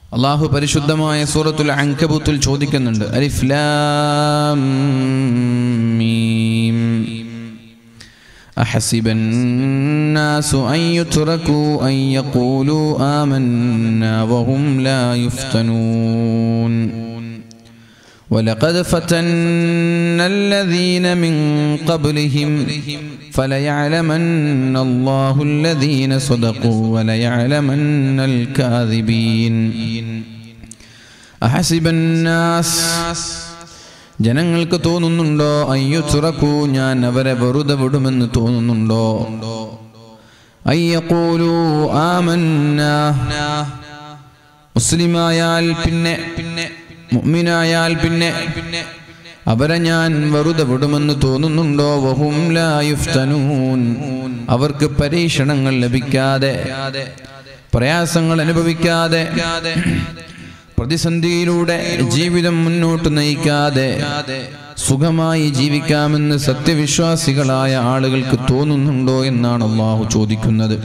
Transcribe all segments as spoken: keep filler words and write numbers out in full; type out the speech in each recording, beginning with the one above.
അല്ലാഹു പരിശുദ്ധമായ സൂറത്തുൽ അൻകബൂത്തിൽ ചോദിക്കുന്നുണ്ട് അലിഫ് ലാം മീം അഹസിബൻ നാസു അൻ യുത്റകൂ അൻ യഖൂലൂ ആമന്നാ വഹും ലാ യുഫ്തനൂൻ വലഖദ് ഫതന്ന الذين من قبلهم فليعلمن الله الذين صدقوا وليعلمن الكاذبين أحسب الناس ജനങ്ങൾക്ക് തോന്നുന്നുണ്ടോ അയ്യുതുറക്കൂ ഞാൻ അവരെ വെറുതെ വിടുമെന്ന് തോന്നുന്നുണ്ടോ അയ്യഖൂലു ആമന്നാ മുസ്ലിമായാൽ പിന്നെ മുഅ്മിനായാൽ പിന്നെ അവരെ ഞാൻ വെറുതെ വിടുമെന്ന് തോന്നുന്നുണ്ടോ വഹും ലാ യുഫ്തനൂൻ അവർക്ക് പരീക്ഷണങ്ങൾ ലഭിക്കാതെ പ്രയാസങ്ങൾ അനുഭവിക്കാതെ പ്രതിസന്ധിയിലൂടെ ജീവിതം മുന്നോട്ട് നയിക്കാതെ സുഖമായി ജീവിക്കാമെന്ന് സത്യവിശ്വാസികളായ ആളുകൾക്ക് തോന്നുന്നുണ്ടോ എന്നാണ് അല്ലാഹു ചോദിക്കുന്നത്.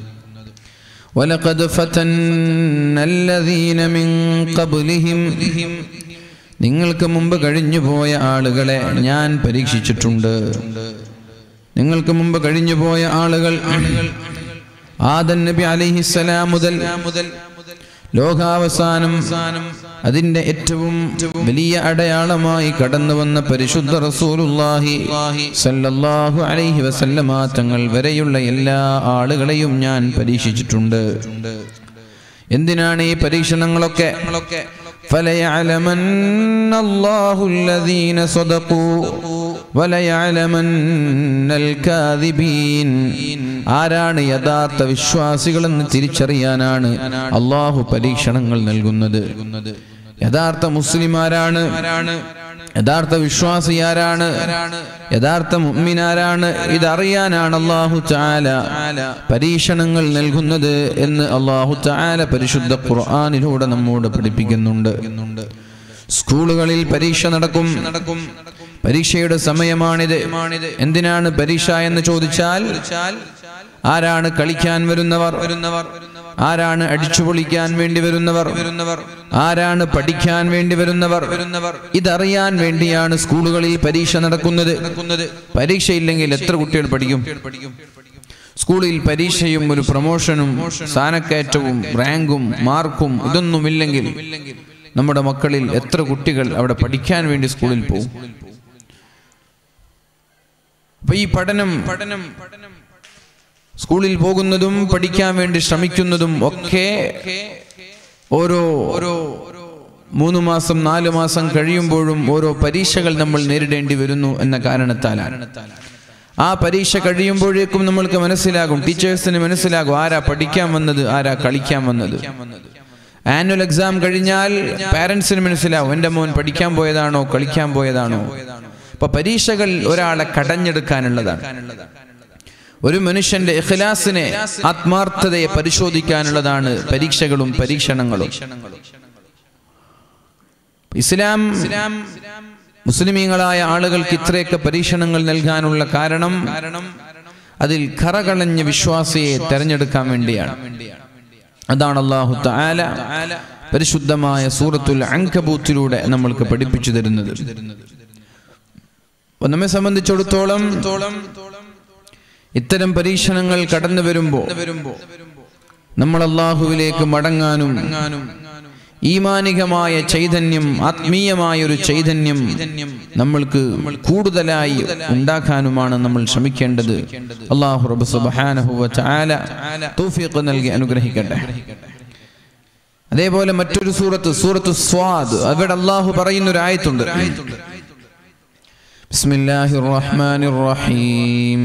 വലഖദ് ഫതന്നല്ലദീന മിൻ ഖബ്ലിഹിം നിങ്ങൾക്ക് മുമ്പ് കഴിഞ്ഞുപോയ ആളുകളെ ഞാൻ പരീക്ഷിച്ചിട്ടുണ്ട്. നിങ്ങൾക്ക് മുമ്പ് കഴിഞ്ഞുപോയ ആളുകൾ ആദം നബി അലൈഹിസ്സലാം മുതൽ ലോകാവസാനം അതിന്റെ ഏറ്റവും വലിയ അടയാളമായി കടന്നു വന്ന പരിശുദ്ധ റസൂലുള്ളാഹി സല്ലല്ലാഹു അലൈഹി വസല്ലമ തങ്ങൾ വരെയുള്ള എല്ലാ ആളുകളെയും ഞാൻ പരീക്ഷിച്ചിട്ടുണ്ട്. എന്തിനാണ് ഈ പരീക്ഷണങ്ങളൊക്കെ? فَلَيَعْلَمَنَّ اللَّهُ الَّذِينَ صَدَقُوا وَلَيَعْلَمَنَّ الْكَاذِبِينَ ആരാണ് യഥാർത്ഥ വിശ്വാസികളെന്ന് തിരിച്ചറിയാനാണ് അല്ലാഹു പരീക്ഷണങ്ങൾ നൽകുന്നത്. യഥാർത്ഥ മുസ്ലിം ആരാണ്? യഥാർത്ഥ വിശ്വാസി ആരാണ്? യഥാർത്ഥ മുഅ്മിൻ ആരാണ്? ഇതറിയാനാണ് അല്ലാഹു തആല പരീക്ഷണങ്ങൾ നൽകുന്നത് എന്ന് അല്ലാഹു തആല പരിശുദ്ധ ഖുർആനിലൂടെ നമ്മോട് പഠിപ്പിക്കുന്നുണ്ട്. സ്കൂളുകളിൽ പരീക്ഷ നടക്കും. പരീക്ഷയുടെ സമയമാണിത്. എന്തിനാണ് പരീക്ഷ എന്ന് ചോദിച്ചാൽ ആരാണ് കളിക്കാൻ വരുന്നവർ? ആരാണ് അടിച്ചുപൊളിക്കാൻ വേണ്ടി വരുന്നവർ? ആരാണ് പഠിക്കാൻ വേണ്ടി വരുന്നവർ? ഇതറിയാൻ വേണ്ടിയാണ് സ്കൂളുകളിൽ പരീക്ഷ നടക്കുന്നത്. പരീക്ഷയില്ലെങ്കിൽ എത്ര കുട്ടികൾ പഠിക്കും? സ്കൂളിൽ പരീക്ഷയും ഒരു പ്രൊമോഷനും സ്ഥാനക്കയറ്റവും റാങ്കും മാർക്കും ഇതൊന്നുമില്ലെങ്കിൽ നമ്മുടെ മക്കളിൽ എത്ര കുട്ടികൾ അവിടെ പഠിക്കാൻ വേണ്ടി സ്കൂളിൽ പോകും? അപ്പൊ ഈ പഠനം പഠനം സ്കൂളിൽ പോകുന്നതും പഠിക്കാൻ വേണ്ടി ശ്രമിക്കുന്നതും ഒക്കെ ഓരോ ഓരോ മൂന്ന് മാസം നാല് മാസം കഴിയുമ്പോഴും ഓരോ പരീക്ഷകൾ നമ്മൾ നേരിടേണ്ടി വരുന്നു എന്ന കാരണത്താലാണ്. ആ പരീക്ഷ കഴിയുമ്പോഴേക്കും നമ്മൾക്ക് മനസ്സിലാകും, ടീച്ചേഴ്സിന് മനസ്സിലാകും ആരാ പഠിക്കാൻ വന്നത്, ആരാ കളിക്കാൻ വന്നത്. ആനുവൽ എക്സാം കഴിഞ്ഞാൽ പാരന്റ്സിന് മനസ്സിലാവും എൻ്റെ മോൻ പഠിക്കാൻ പോയതാണോ കളിക്കാൻ പോയതാണോ. അപ്പൊ പരീക്ഷകൾ ഒരാളെ കടഞ്ഞെടുക്കാനുള്ളതാണ്. ഒരു മനുഷ്യന്റെ ഇഖ്ലാസിനെ, ആത്മാർത്ഥതയെ പരിശോധിക്കാനുള്ളതാണ് പരീക്ഷകളും പരീക്ഷണങ്ങളും. ഇസ്ലാം മുസ്ലിമീങ്ങളായ ആളുകൾക്ക് ഇത്രയൊക്കെ പരീക്ഷണങ്ങൾ നൽകാനുള്ള കാരണം അതിൽ കറകളഞ്ഞ വിശ്വാസിയെ തെരഞ്ഞെടുക്കാൻ വേണ്ടിയാണ്. അതാണ് അല്ലാഹു തആല പരിശുദ്ധമായ സൂറത്തുൽ അൻകബൂത്തിലൂടെ നമ്മൾക്ക് പഠിപ്പിച്ചു തരുന്നത്. നമ്മെ സംബന്ധിച്ചിടത്തോളം ഇത്തരം പരീക്ഷണങ്ങൾ കടന്നു വരുമ്പോൾ നമ്മൾ അല്ലാഹുവിലേക്ക് മടങ്ങാനും ഈമാനികമായ ചൈതന്യം, ആത്മീയമായ ഒരു ചൈതന്യം നമ്മൾക്ക് കൂടുതലായി ഉണ്ടാക്കാനുമാണ് നമ്മൾ ശ്രമിക്കേണ്ടത്. അല്ലാഹു റബ്ബ് സുബ്ഹാനഹു വ തആല തൗഫീഖ് നൽകി അനുഗ്രഹിക്കട്ടെ. അതേപോലെ മറ്റൊരു സൂറത്ത്, സൂറത്തു സ്വാദ്, അവിടെ അല്ലാഹു പറയുന്ന ഒരു ആയത്തുണ്ട്. ബിസ്മില്ലാഹിർ റഹ്മാനിർ റഹീം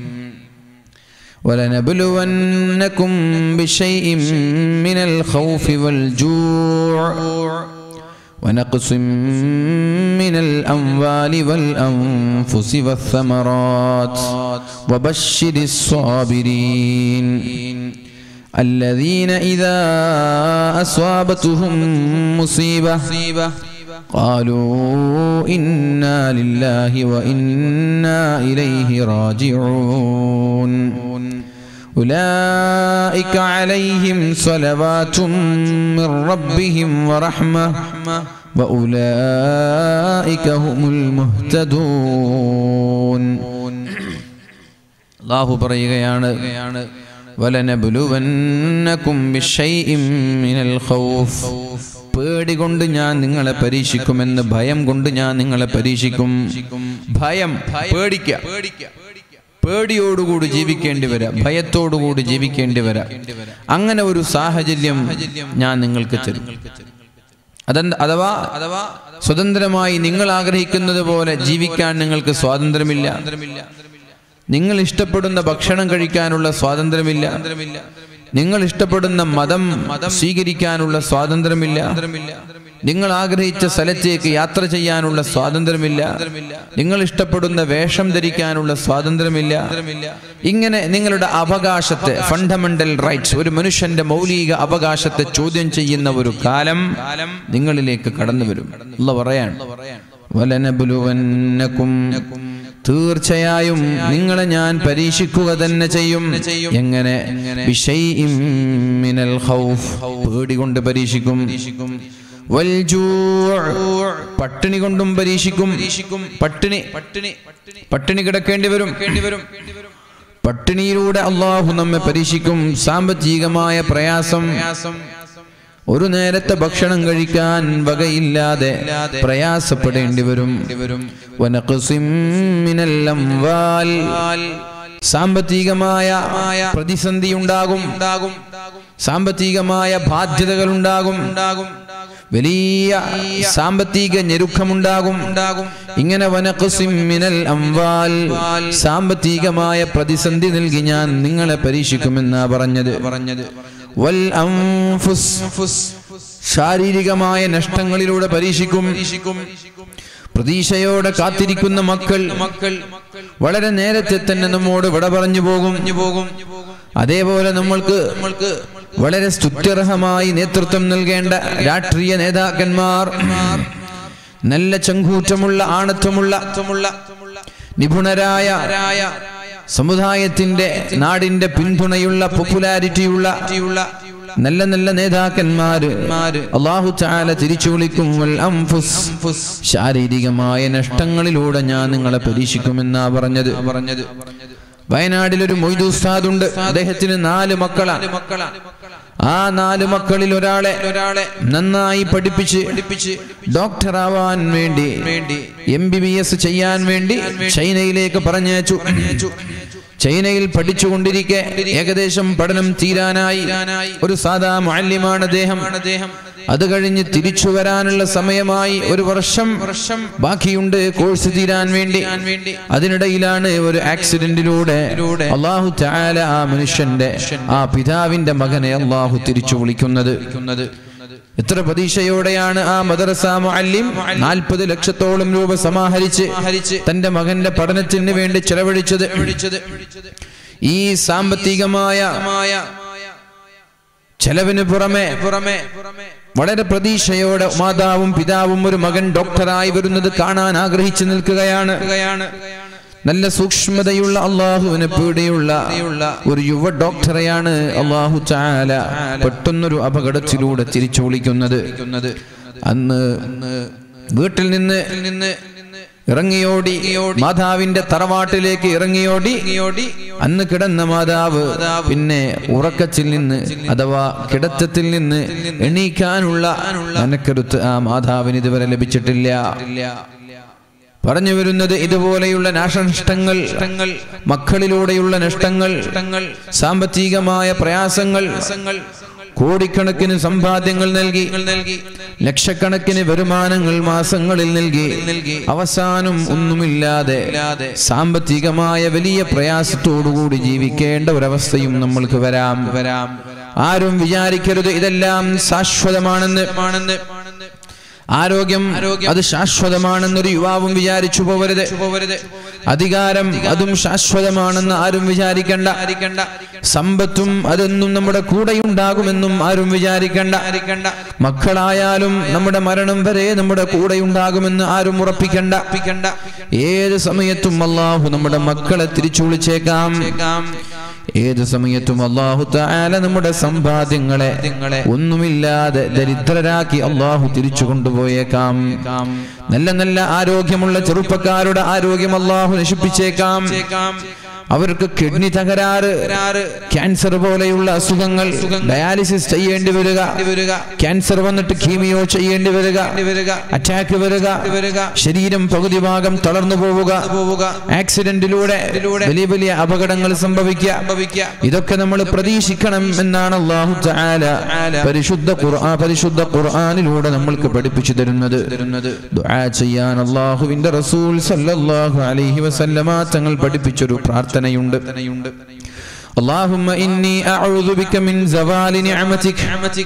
وَلَنَبْلُوَنَّكُمْ بِشَيْءٍ مِّنَ الْخَوْفِ وَالْجُوعِ وَنَقْصٍ مِّنَ الْأَمْوَالِ وَالْأَنفُسِ وَالثَّمَرَاتِ وَبَشِّرِ الصَّابِرِينَ الَّذِينَ إِذَا أَصَابَتْهُم مُّصِيبَةٌ قالوا إنا لله وإنا إليه راجعون ഉലൈക അലൈഹിം സ്വലവാതും മിർ റബ്ബിഹിം വറഹ്മ വഉലൈക ഹുമുൽ മുഹ്തദൂൻ. അല്ലാഹു പറയുകയാണ്, വലനബ്ലുവന്നകും ബിശൈഇൻ മിനൽ ഖൗഫ്, പേടി കൊണ്ട് ഞാൻ നിങ്ങളെ പരീക്ഷിക്കുമെന്ന്, ഭയം കൊണ്ട് ഞാൻ നിങ്ങളെ പരീക്ഷിക്കും. ഭയം, പേടിക്ക, പേടിയോടുകൂടി ജീവിക്കേണ്ടി വരാം, ഭയത്തോടുകൂടി ജീവിക്കേണ്ടി വരാം. അങ്ങനെ ഒരു സാഹചര്യം ഞാൻ നിങ്ങൾക്ക് തരും. അതെന്താ? അഥവാ അഥവാ സ്വതന്ത്രമായി നിങ്ങൾ ആഗ്രഹിക്കുന്നത് പോലെ ജീവിക്കാൻ നിങ്ങൾക്ക് സ്വാതന്ത്ര്യമില്ല. നിങ്ങൾ ഇഷ്ടപ്പെടുന്ന ഭക്ഷണം കഴിക്കാനുള്ള സ്വാതന്ത്ര്യമില്ല. നിങ്ങൾ ഇഷ്ടപ്പെടുന്ന മതം സ്വീകരിക്കാനുള്ള സ്വാതന്ത്ര്യമില്ല. നിങ്ങൾ ആഗ്രഹിച്ച സ്ഥലത്തേക്ക് യാത്ര ചെയ്യാനുള്ള സ്വാതന്ത്ര്യമില്ല. നിങ്ങൾ ഇഷ്ടപ്പെടുന്ന വേഷം ധരിക്കാനുള്ള സ്വാതന്ത്ര്യമില്ല. ഇങ്ങനെ നിങ്ങളുടെ അവകാശത്തെ, ഫണ്ടമെന്റൽ റൈറ്റ്സ്, ഒരു മനുഷ്യന്റെ മൗലിക അവകാശത്തെ ചോദ്യം ചെയ്യുന്ന ഒരു കാലം നിങ്ങളിലേക്ക് കടന്നു വരും. അല്ലാഹു പറയാണ്, വലനബ്ലുവന്നകും, തീർച്ചയായും നിങ്ങളെ ഞാൻ പരീക്ഷിക്കുക തന്നെ ചെയ്യും. എങ്ങനെ? ബിശൈഇൻ മിനൽ ഖൗഫ്, പേടി കൊണ്ട് പരീക്ഷിക്കും. വൽജൂഅ്, പട്ടിണി കൊണ്ടും പരീക്ഷിക്കും. പട്ടിണി പട്ടിണി കിടക്കേണ്ടി വരും. പട്ടിണിയിലൂടെ അല്ലാഹു നമ്മെ പരീക്ഷിക്കും. സാമ്പത്തികമായ പ്രയാസം, ഒരു നേരത്തെ ഭക്ഷണം കഴിക്കാൻ വകയില്ലാതെ പ്രയാസപ്പെടേണ്ടി വരും. വനഖ്സിം മിനൽ അംവാൽ, സാമ്പത്തികമായ പ്രതിസന്ധി ഉണ്ടാകും. സാമ്പത്തികമായ ബാധ്യതകൾ ഉണ്ടാകും. വലിയ സാമ്പത്തിക ഞെരുക്കമുണ്ടാകും. ഇങ്ങനെ വനഖ്സിം മിനൽ അംവാൽ, സാമ്പത്തികമായ പ്രതിസന്ധി നൽകി ഞാൻ നിങ്ങളെ പരീക്ഷിക്കുമെന്നാ പറഞ്ഞത്. വൽ അൻഫുസ്, ശാരീരികമായ നഷ്ടങ്ങളിലൂടെ പരീക്ഷിക്കും. പ്രതീക്ഷയോടെ കാത്തിരിക്കുന്ന മക്കൾ വളരെ നേരത്തെ തന്നെ നമ്മോട് വിട പറഞ്ഞു പോകും. അതേപോലെ നമ്മൾക്ക് വളരെ സ്തുത്യർഹമായി നേതൃത്വം നൽകേണ്ട രാഷ്ട്രീയ നേതാക്കന്മാർ, നല്ല ചങ്കൂറ്റമുള്ള, ആണത്വമുള്ള, നിപുണരായ, സമുദായത്തിന്റെ, നാടിന്റെ പിന്തുണയുള്ള, പോപ്പുലാരിറ്റിയുള്ള നല്ല നല്ല നേതാക്കന്മാര് അല്ലാഹു തആല തിരിച്ചു വിളിക്കും. വൽ അൻഫുസ്, ശാരീരികമായ നഷ്ടങ്ങളിലൂടെ ഞാൻ നിങ്ങളെ പരീക്ഷിക്കുമെന്നാ പറഞ്ഞത്. വയനാട്ടിൽ ഒരു മൊയ്തു ഉസ്താദ് ഉണ്ട്. അദ്ദേഹത്തിന് നാല് മക്കളാണ്. ആ നാല് മക്കളിൽ ഒരാളെ നന്നായി പഠിപ്പിച്ച് ഡോക്ടറാവാൻ വേണ്ടി, എം ബി ബി എസ് ചെയ്യാൻ വേണ്ടി ചൈനയിലേക്ക് പറഞ്ഞയച്ചു. ചൈനയിൽ പഠിച്ചുകൊണ്ടിരിക്കെ ഏകദേശം പഠനം തീരാനായി. ഒരു സാധാ മുഅല്ലിമാണ് അദ്ദേഹം. അത് കഴിഞ്ഞ് തിരിച്ചു വരാനുള്ള സമയമായി. ഒരു വർഷം ബാക്കിയുണ്ട് കോഴ്സ് തീരാൻ വേണ്ടി. അതിനിടയിലാണ് ഒരു ആക്സിഡന്റിലൂടെ അല്ലാഹു തആല ആ മനുഷ്യന്റെ, ആ പിതാവിന്റെ മകനെ അല്ലാഹു തിരിച്ചു വിളിക്കുന്നത്. എത്ര പ്രതീക്ഷയോടെയാണ് ആ മദ്രസ മുഅല്ലിം നാൽപ്പത് ലക്ഷത്തോളം രൂപ സമാഹരിച്ച് തന്റെ മകന്റെ പഠനത്തിന് വേണ്ടി ചെലവഴിച്ചത്. ഈ സാമ്പത്തികമായ ചെലവിന് പുറമെ വളരെ പ്രതീക്ഷയോടെ മാതാവും പിതാവും ഒരു മകൻ ഡോക്ടറായി വരുന്നത് കാണാൻ ആഗ്രഹിച്ചു നിൽക്കുകയാണ്. നല്ല സൂക്ഷ്മതയുള്ള, അള്ളാഹുവിനെ പേടിയുള്ള ഒരു യുവ ഡോക്ടറെയാണ് അല്ലാഹു തആല പെട്ടെന്നൊരു അപകടത്തിലൂടെ തിരിച്ചു വിളിക്കുന്നത്. അന്ന് വീട്ടിൽ നിന്ന് ഇറങ്ങിയോടി മാതാവിന്റെ തറവാട്ടിലേക്ക് ഇറങ്ങിയോടി അന്ന് കിടന്ന മാതാവ് പിന്നെ ഉറക്കത്തിൽ നിന്ന്, അഥവാ കിടത്തത്തിൽ നിന്ന് എണീക്കാനുള്ള മനക്കരുത്ത് ആ മാതാവിന് ഇതുവരെ ലഭിച്ചിട്ടില്ല. പറഞ്ഞു വരുന്നത് ഇതുപോലെയുള്ള നാശനഷ്ടങ്ങൾ, മക്കളിലൂടെയുള്ള നഷ്ടങ്ങൾ, സാമ്പത്തികമായ പ്രയാസങ്ങൾ, കോടിക്കണക്കിന് സമ്പാദ്യങ്ങൾ നൽകി, ലക്ഷക്കണക്കിന് വരുമാനങ്ങൾ മാസങ്ങളിൽ നൽകി, അവസാനം ഒന്നുമില്ലാതെ സാമ്പത്തികമായ വലിയ പ്രയാസത്തോടുകൂടി ജീവിക്കേണ്ട ഒരവസ്ഥയും നമ്മൾക്ക് വരാം വരാം ആരും വിചാരിക്കരുത് ഇതെല്ലാം ശാശ്വതമാണെന്ന്. ആരോഗ്യം അത് ശാശ്വതമാണെന്നൊരു യുവാവും വിചാരിച്ചു പോവരുത്. അധികാരം അതും ശാശ്വതമാണെന്ന് ആരും വിചാരിക്കണ്ട. സമ്പത്തും അതൊന്നും നമ്മുടെ കൂടെയുണ്ടാകുമെന്നും ആരും വിചാരിക്കണ്ട. മക്കളായാലും നമ്മുടെ മരണം വരെ നമ്മുടെ കൂടെയുണ്ടാകുമെന്ന് ആരും ഉറപ്പിക്കണ്ട. ഏത് സമയത്തും അല്ലാഹു നമ്മുടെ മക്കളെ തിരിച്ചു വിളിച്ചേക്കാം. ഏത് സമയത്തും അല്ലാഹു തആല നമ്മുടെ സമ്പാദ്യങ്ങളെ ഒന്നുമില്ലാതെ ദരിദ്രരാക്കി അല്ലാഹു തിരിച്ചു കൊണ്ടുപോയേക്കാം. നല്ല നല്ല ആരോഗ്യമുള്ള ചെറുപ്പക്കാരുടെ ആരോഗ്യം അല്ലാഹു നശിപ്പിച്ചേക്കാം. അവർക്ക് കിഡ്നി തകരാറ്, ക്യാൻസർ പോലെയുള്ള അസുഖങ്ങൾ, ഡയാലിസിസ് ചെയ്യേണ്ടി വരിക, ക്യാൻസർ വന്നിട്ട് കീമിയോ ചെയ്യേണ്ടി വരിക, അറ്റാക്ക് വരിക, ശരീരം പകുതി ഭാഗം തളർന്നു പോവുക, ആക്സിഡന്റിലൂടെ വലിയ വലിയ അപകടങ്ങൾ സംഭവിക്കുക. ഇതൊക്കെ നമ്മൾ പ്രതീക്ഷിക്കണം എന്നാണ് അല്ലാഹു തആല പരിശുദ്ധ ഖുർആൻ പരിശുദ്ധ ഖുർആനിലൂടെ നമ്മൾക്ക് പഠിപ്പിച്ചു തരുന്നത്. ദുആ ചെയ്യാൻ അല്ലാഹുവിന്റെ റസൂൽ സല്ലല്ലാഹു അലൈഹി വസല്ലമ തങ്ങൾ പഠിപ്പിച്ചൊരു പ്രാർത്ഥന യുണ്ട്. അല്ലാഹുമ്മ ഇന്നി അഊദു ബിക മിൻ സവാലി നിഅമതിക.